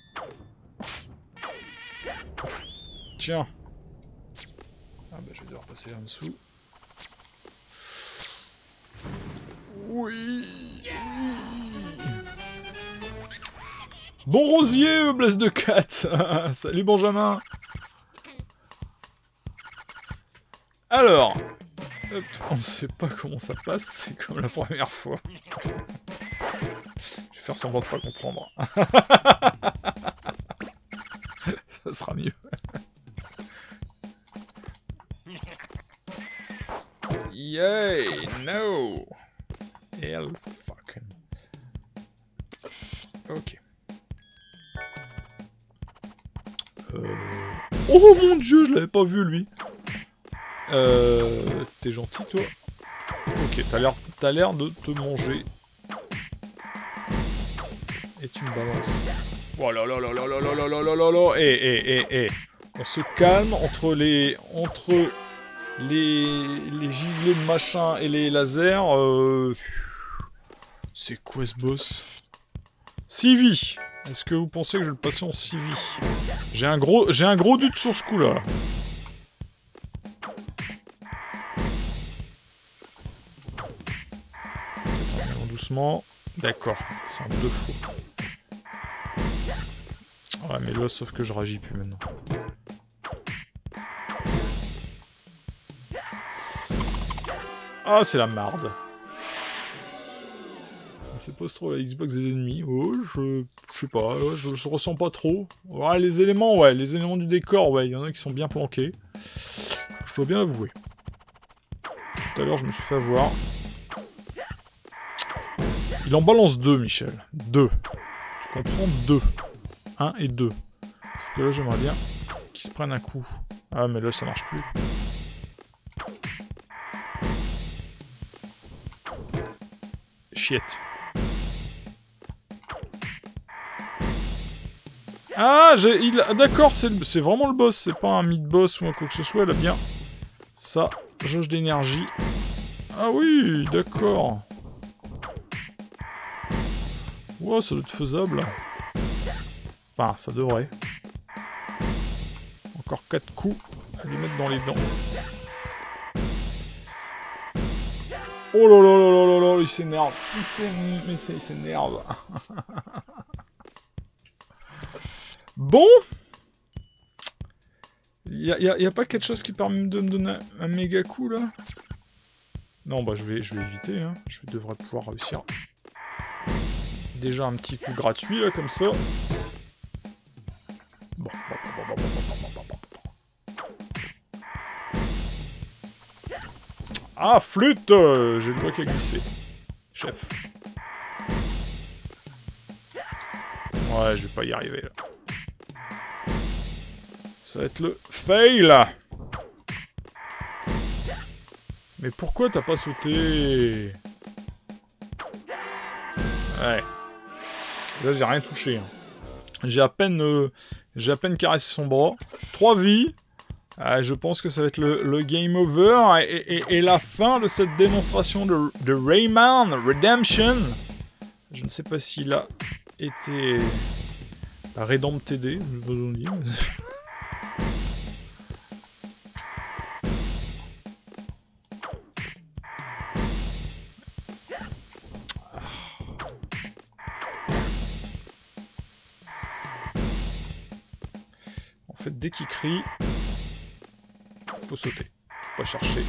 Tiens. Ah bah je vais devoir passer là en dessous. Oui. Bon rosier, Blaise de Cat. Salut Benjamin. Alors, hop, on ne sait pas comment ça passe, c'est comme la première fois. Je vais faire semblant de pas comprendre. Ça sera mieux. Yay, no. Hell fucking. Ok. Oh mon dieu, je l'avais pas vu lui. T'es gentil toi. Ok, t'as l'air de te manger. Et tu me balances. Oh là là là là là là là là là là là. Eh. On se calme entre les gilets de machin et les lasers. C'est quoi ce boss? Civi. Est-ce que vous pensez que je vais le passer en Civi? J'ai un gros doute sur ce coup-là. Allons doucement. D'accord. C'est en 2 fois. Ouais, mais là, sauf que je réagis plus maintenant. Ah, c'est la marde. C'est pas trop la Xbox des ennemis. Oh, je sais pas, je ressens pas trop. Ouais, les éléments du décor, ouais, il y en a qui sont bien planqués. Je dois bien avouer. Tout à l'heure, je me suis fait avoir. Il en balance 2, Michel. 2. Tu comprends? 2. 1 et 2. Parce que là, j'aimerais bien qu'ils se prennent un coup. Ah, mais là, ça marche plus. Shit. Ah, d'accord, c'est vraiment le boss, c'est pas un mid-boss ou quoi que ce soit, elle a bien ça, jauge d'énergie. Ah oui, d'accord. Ouais, ça doit être faisable. Enfin, ça devrait. Encore 4 coups à lui mettre dans les dents. Oh là là là là là là, il s'énerve. Il s'énerve. Bon. Y a pas quelque chose qui permet de me donner un méga coup, là? Non, bah je vais éviter, hein. Je devrais pouvoir réussir. Déjà un petit coup gratuit, là, comme ça. Bon. Ah, flûte! J'ai le doigt qui a glissé. Chef. Ouais, je vais pas y arriver, là. Ça va être le fail. Mais pourquoi t'as pas sauté? Ouais. Là, j'ai rien touché. Hein. J'ai à peine caressé son bras. 3 vies. Je pense que ça va être le game over et la fin de cette démonstration de Rayman Redemption. Je ne sais pas s'il a été rédemptédé, je vais vous dire. En fait, dès qu'il crie, faut sauter, faut pas chercher.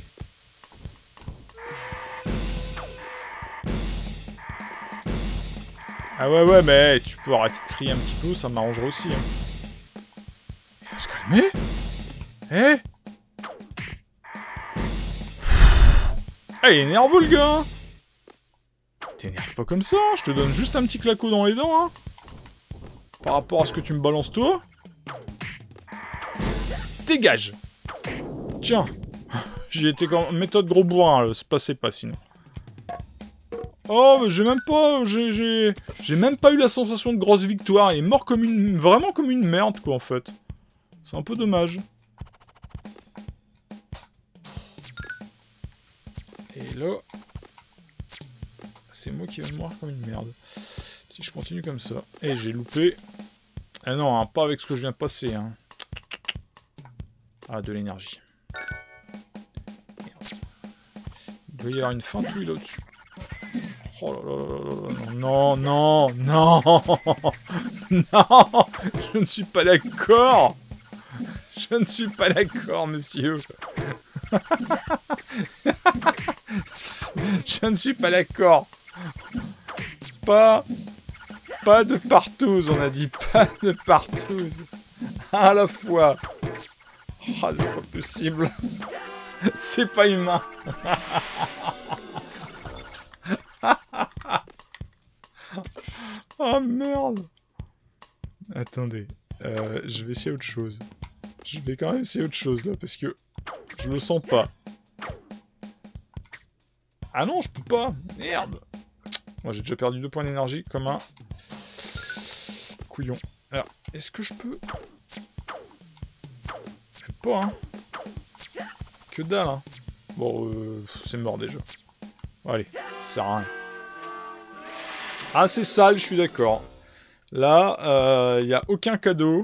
Ah ouais, mais tu peux arrêter de crier un petit peu, ça m'arrangerait aussi. Hein. Il va se calmer. Eh il est nerveux le gars. T'énerve pas comme ça, je te donne juste un petit claquot dans les dents. Hein. Par rapport à ce que tu me balances toi. Dégage. Tiens. J'ai été comme méthode gros bourrin, là. Ça passait pas sinon. Oh, mais j'ai même pas... J'ai même pas eu la sensation de grosse victoire. Il est mort comme une... Vraiment comme une merde, quoi, en fait. C'est un peu dommage. Et là... C'est moi qui vais mourir comme une merde. Si je continue comme ça... Et j'ai loupé... Ah non, hein, pas avec ce que je viens de passer, hein. Ah, de l'énergie. Il doit y avoir une fantouille là-dessus. Oh là là, non, non, non, non, je ne suis pas d'accord. Je ne suis pas d'accord, monsieur. Je ne suis pas d'accord. Pas de partouze, on a dit. Pas de partouze. À la fois. Ah, c'est pas possible. C'est pas humain. Oh merde. Attendez. Je vais essayer autre chose. Je vais quand même essayer autre chose là parce que je le sens pas. Ah non, je peux pas. Merde. Moi j'ai déjà perdu 2 points d'énergie comme un couillon. Alors, est-ce que je peux... Pas, hein. Que dalle, hein. Bon, c'est mort déjà. Bon, allez, ça sert à rien. Ah, c'est sale, je suis d'accord. Là, y a aucun cadeau.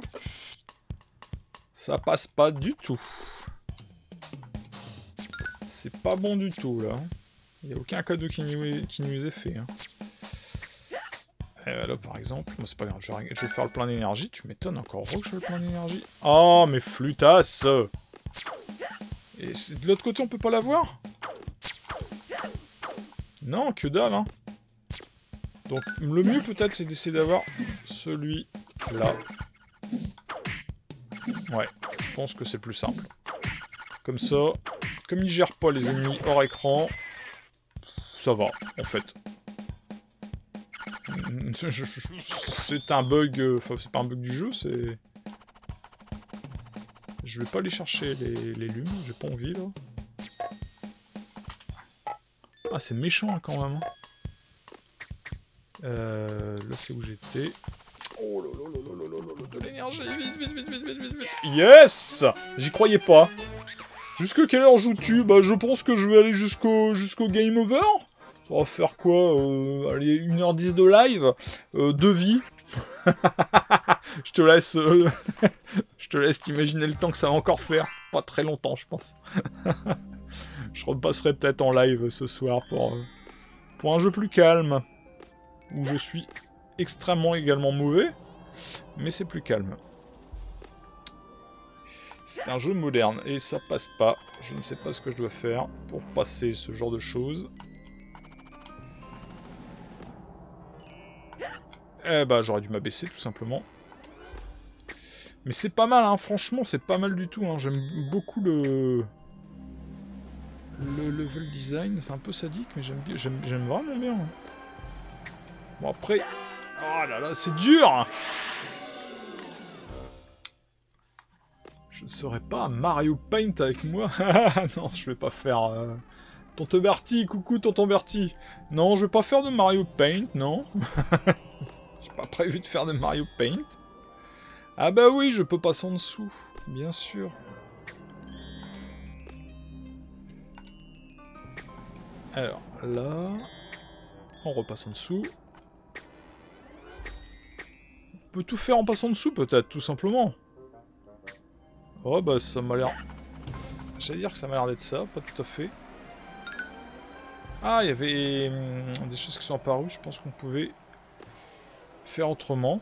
Ça passe pas du tout. C'est pas bon du tout, là. Y a aucun cadeau qui nous est fait, hein. Là, par exemple, bon, c'est pas grave, je vais faire le plein d'énergie. Tu m'étonnes encore que je fais le plein d'énergie. Oh, mais flûtasse! Et de l'autre côté, on peut pas l'avoir? Non, que dalle, hein. Donc, le mieux, peut-être, c'est d'essayer d'avoir celui-là. Ouais, je pense que c'est plus simple. Comme ça, comme il gère pas les ennemis hors écran, ça va, en fait. C'est un bug... Enfin, c'est pas un bug du jeu, c'est... Je vais pas aller chercher les lumes, j'ai pas envie, là. Ah, c'est méchant, hein, quand même. Là, c'est où j'étais. Oh là là là là là là, de l'énergie, vite. Yes! J'y croyais pas. Jusque quelle heure joues-tu? Bah, je pense que je vais aller jusqu'au game over. Ça va faire quoi? Allez, 1h10 de live. 2 vies. Je te laisse... je te laisse t'imaginer le temps que ça va encore faire. Pas très longtemps, je pense. Je repasserai peut-être en live ce soir pour un jeu plus calme. Où je suis extrêmement également mauvais. Mais c'est plus calme. C'est un jeu moderne et ça passe pas. Je ne sais pas ce que je dois faire pour passer ce genre de choses. Eh bah j'aurais dû m'abaisser tout simplement. Mais c'est pas mal, hein. Franchement c'est pas mal du tout. Hein. J'aime beaucoup le level design. C'est un peu sadique mais j'aime vraiment bien. Hein. Bon après... Oh là là, c'est dur! ne serai pas un Mario Paint avec moi. Non, je vais pas faire... Tonton Bertie, coucou Tonton Bertie. Non, je vais pas faire de Mario Paint, non. J'ai pas prévu de faire de Mario Paint. Ah bah oui, je peux passer en dessous, bien sûr. Alors, là... On repasse en dessous. On peut tout faire en passant en dessous, peut-être, tout simplement. Oh bah ça m'a l'air... J'allais dire que ça m'a l'air d'être ça, pas tout à fait. Ah, il y avait des choses qui sont apparues, je pense qu'on pouvait faire autrement.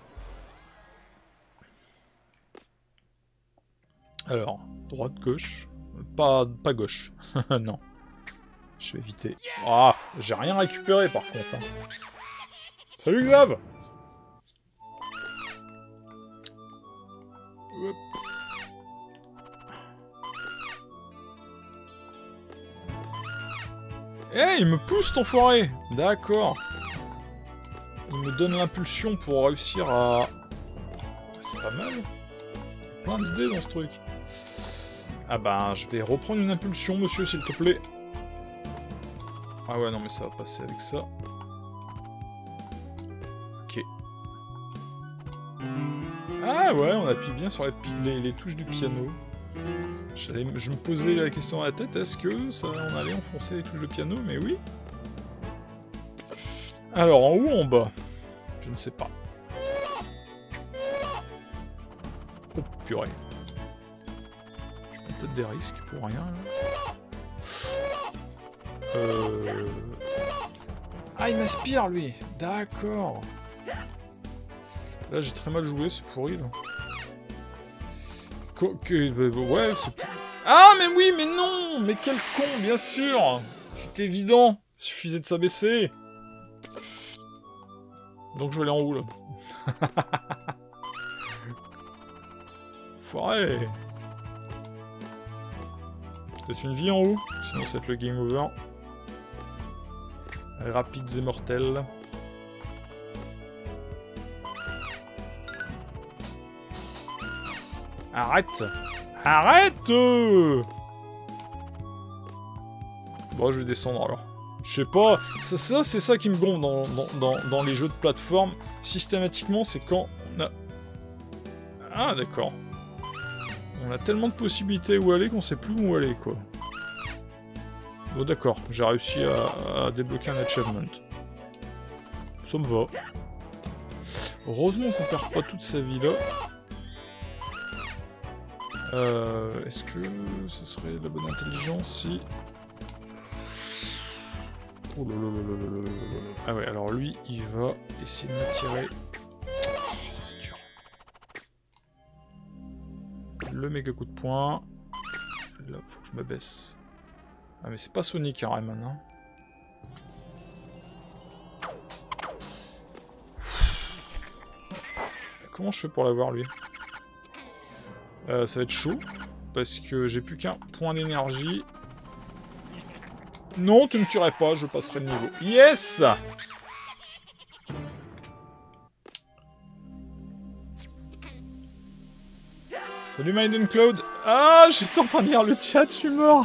Alors, droite, gauche. Pas gauche. Non. Je vais éviter. Ah, j'ai rien récupéré par contre. Hein. Salut Xav! Hop. Eh, hey, il me pousse, cet enfoiré! D'accord. Il me donne l'impulsion pour réussir à... C'est pas mal. Plein d'idées dans ce truc. Ah bah, je vais reprendre une impulsion, monsieur, s'il te plaît. Ah ouais, non, mais ça va passer avec ça. Ok. Ah ouais, on appuie bien sur les touches du piano. Je me posais la question dans la tête, est-ce que ça, on allait enfoncer les touches de piano? Mais oui. Alors, en haut ou en bas? Je ne sais pas. Oh, purée. Je prends peut-être des risques pour rien, là. Ah, il m'aspire, lui. D'accord. Là, j'ai très mal joué, c'est pourri, là. Ouais, c'est... Ah, mais oui, mais non! Mais quel con, bien sûr! C'est évident. Il suffisait de s'abaisser. Donc je vais aller en haut, là. Foiré. Peut-être une vie en haut, sinon c'est le game over. Rapides et mortels. Arrête! Arrête! Bon, je vais descendre alors. Je sais pas, ça c'est ça qui me gonfle dans les jeux de plateforme. Systématiquement, c'est quand on a... Ah, d'accord. On a tellement de possibilités où aller qu'on sait plus où aller, quoi. Bon, d'accord, j'ai réussi à débloquer un achievement. Ça me va. Heureusement qu'on perd pas toute sa vie là. Est-ce que ce serait la bonne intelligence si... Oh là là là là là là là. Ah ouais, alors lui, il va essayer de m'attirer. Oh, c'est dur. Le méga coup de poing. Là, faut que je me baisse. Ah mais c'est pas Sonic, hein, Rayman, hein. Comment je fais pour l'avoir, lui? Ça va être chaud, parce que j'ai plus qu'un point d'énergie. Non, tu me tuerais pas, je passerai le niveau. Yes! Salut Maiden Cloud. Ah, j'étais en train de lire le chat, je suis mort.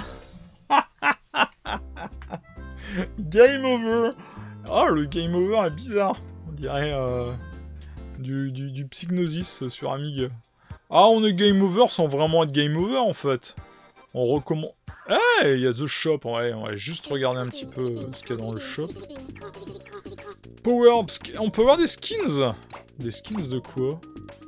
Game over. Oh, le game over est bizarre. On dirait du Psygnosis sur Amiga. Ah, on est game over sans vraiment être game over, en fait. On recommence... Hey, il y a The Shop. Ouais, on va juste regarder un petit peu ce qu'il y a dans le shop. Power... On peut avoir des skins. Des skins de quoi?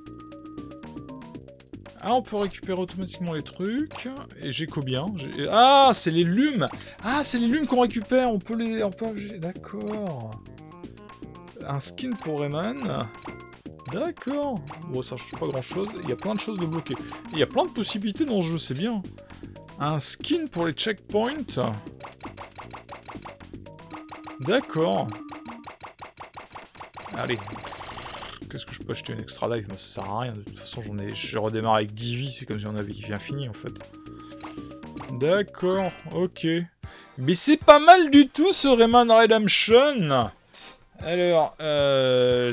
Ah, on peut récupérer automatiquement les trucs. Et j'ai combien? Ah, c'est les lumes. Ah, c'est les lumes qu'on récupère. On peut les... D'accord. Un skin pour Rayman. D'accord. Bon, ça change pas grand-chose. Il y a plein de choses de bloquer. Il y a plein de possibilités dans ce jeu, c'est bien. Un skin pour les checkpoints. D'accord. Allez. Qu'est-ce que je peux acheter? Une extra life? Mais ça sert à rien. De toute façon, j'ai redémarré avec 10 vies. C'est comme si on avait bien fini, en fait. D'accord. Ok. Mais c'est pas mal du tout, ce Rayman Redemption. Alors,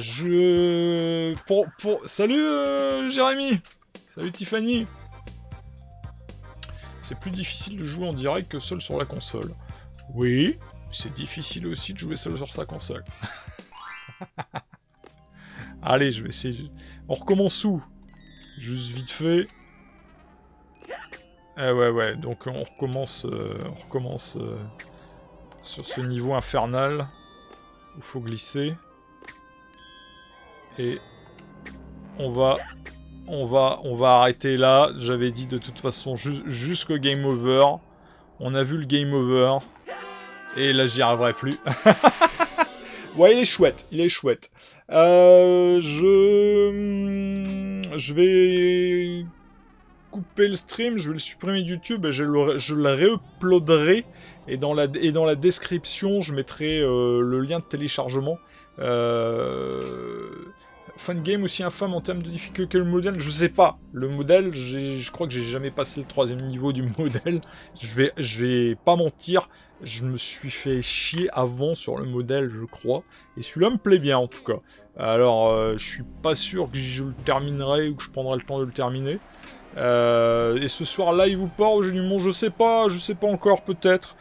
Salut, Jérémy. Salut, Tiffany. c'est plus difficile de jouer en direct que seul sur la console. Oui, c'est difficile aussi de jouer seul sur sa console. Allez, je vais essayer. On recommence où? Juste vite fait. Ah ouais, donc on recommence sur ce niveau infernal. Il faut glisser. Et on va arrêter là. J'avais dit de toute façon jusqu'au game over. On a vu le game over. Et là, j'y arriverai plus. Ouais, il est chouette. Je vais couper le stream, je vais le supprimer de YouTube et je le réuploaderai. Et dans la description, je mettrai le lien de téléchargement. Fun game aussi infâme en termes de difficulté. Le modèle, je sais pas. Le modèle, je crois que j'ai jamais passé le 3e niveau du modèle. Je vais pas mentir. Je me suis fait chier avant sur le modèle, je crois. Et celui-là me plaît bien en tout cas. Alors, je suis pas sûr que je le terminerai ou que je prendrai le temps de le terminer. Et ce soir, live ou pas au jeu du monde, je sais pas encore peut-être.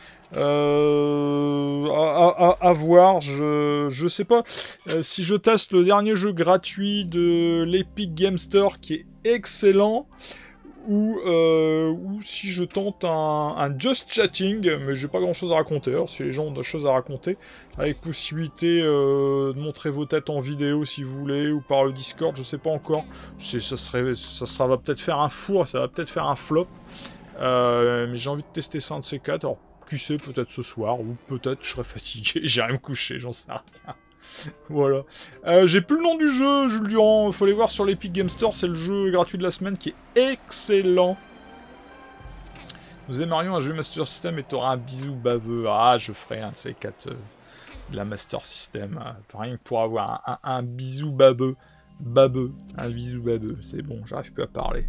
À voir, je sais pas si je teste le dernier jeu gratuit de l'Epic Game Store qui est excellent ou si je tente un Just Chatting, mais j'ai pas grand chose à raconter. Alors, si les gens ont des choses à raconter, avec possibilité de montrer vos têtes en vidéo si vous voulez, ou par le Discord, je sais pas encore. Ça va peut-être faire un four, ça va peut-être faire un flop. Mais j'ai envie de tester ça un de ces quatre. Alors, qui sait, peut-être ce soir, ou peut-être je serai fatigué, j'irai me coucher, j'en sais rien. Voilà. J'ai plus le nom du jeu, Jules Durand. Faut aller voir sur l'Epic Game Store. C'est le jeu gratuit de la semaine qui est excellent. Nous aimerions un jeu Master System et t'auras un bisou baveux. Ah, je ferai un de ces quatre de la Master System. Rien que pour avoir un bisou babeux. Un bisou babeux. C'est bon, j'arrive plus à parler.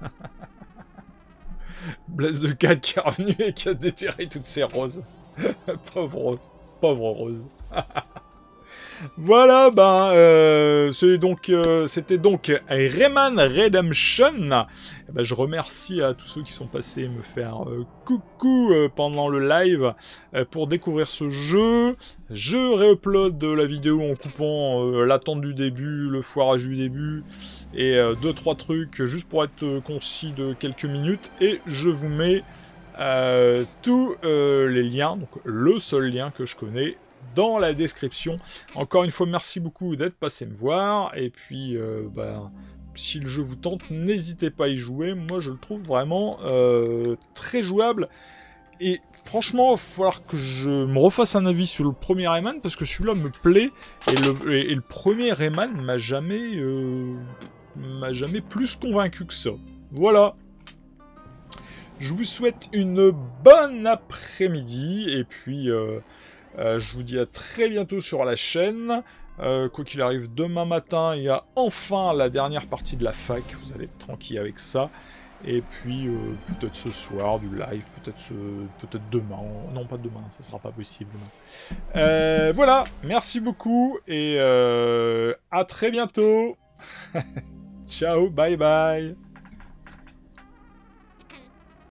Blaise de 4 qui est revenu et qui a déterré toutes ses roses. pauvre rose. Voilà, c'était donc Rayman Redemption. Je remercie à tous ceux qui sont passés me faire coucou pendant le live pour découvrir ce jeu. Je réupload la vidéo en coupant l'attente du début, le foirage du début et 2-3 trucs juste pour être concis de quelques minutes. Et je vous mets tous les liens, donc le seul lien que je connais, dans la description. Encore une fois, merci beaucoup d'être passé me voir. Et puis, si le jeu vous tente, n'hésitez pas à y jouer. Moi, je le trouve vraiment très jouable. Et franchement, il va falloir que je me refasse un avis sur le premier Rayman, parce que celui-là me plaît. Et le premier Rayman m'a jamais plus convaincu que ça. Voilà. Je vous souhaite une bonne après-midi. Et puis... je vous dis à très bientôt sur la chaîne. Quoi qu'il arrive, demain matin, il y a enfin la dernière partie de la fac. Vous allez être tranquille avec ça. Et puis, peut-être ce soir, du live. Peut-être demain. Non, pas demain, ça sera pas possible demain. Voilà, merci beaucoup. Et à très bientôt. Ciao, bye bye.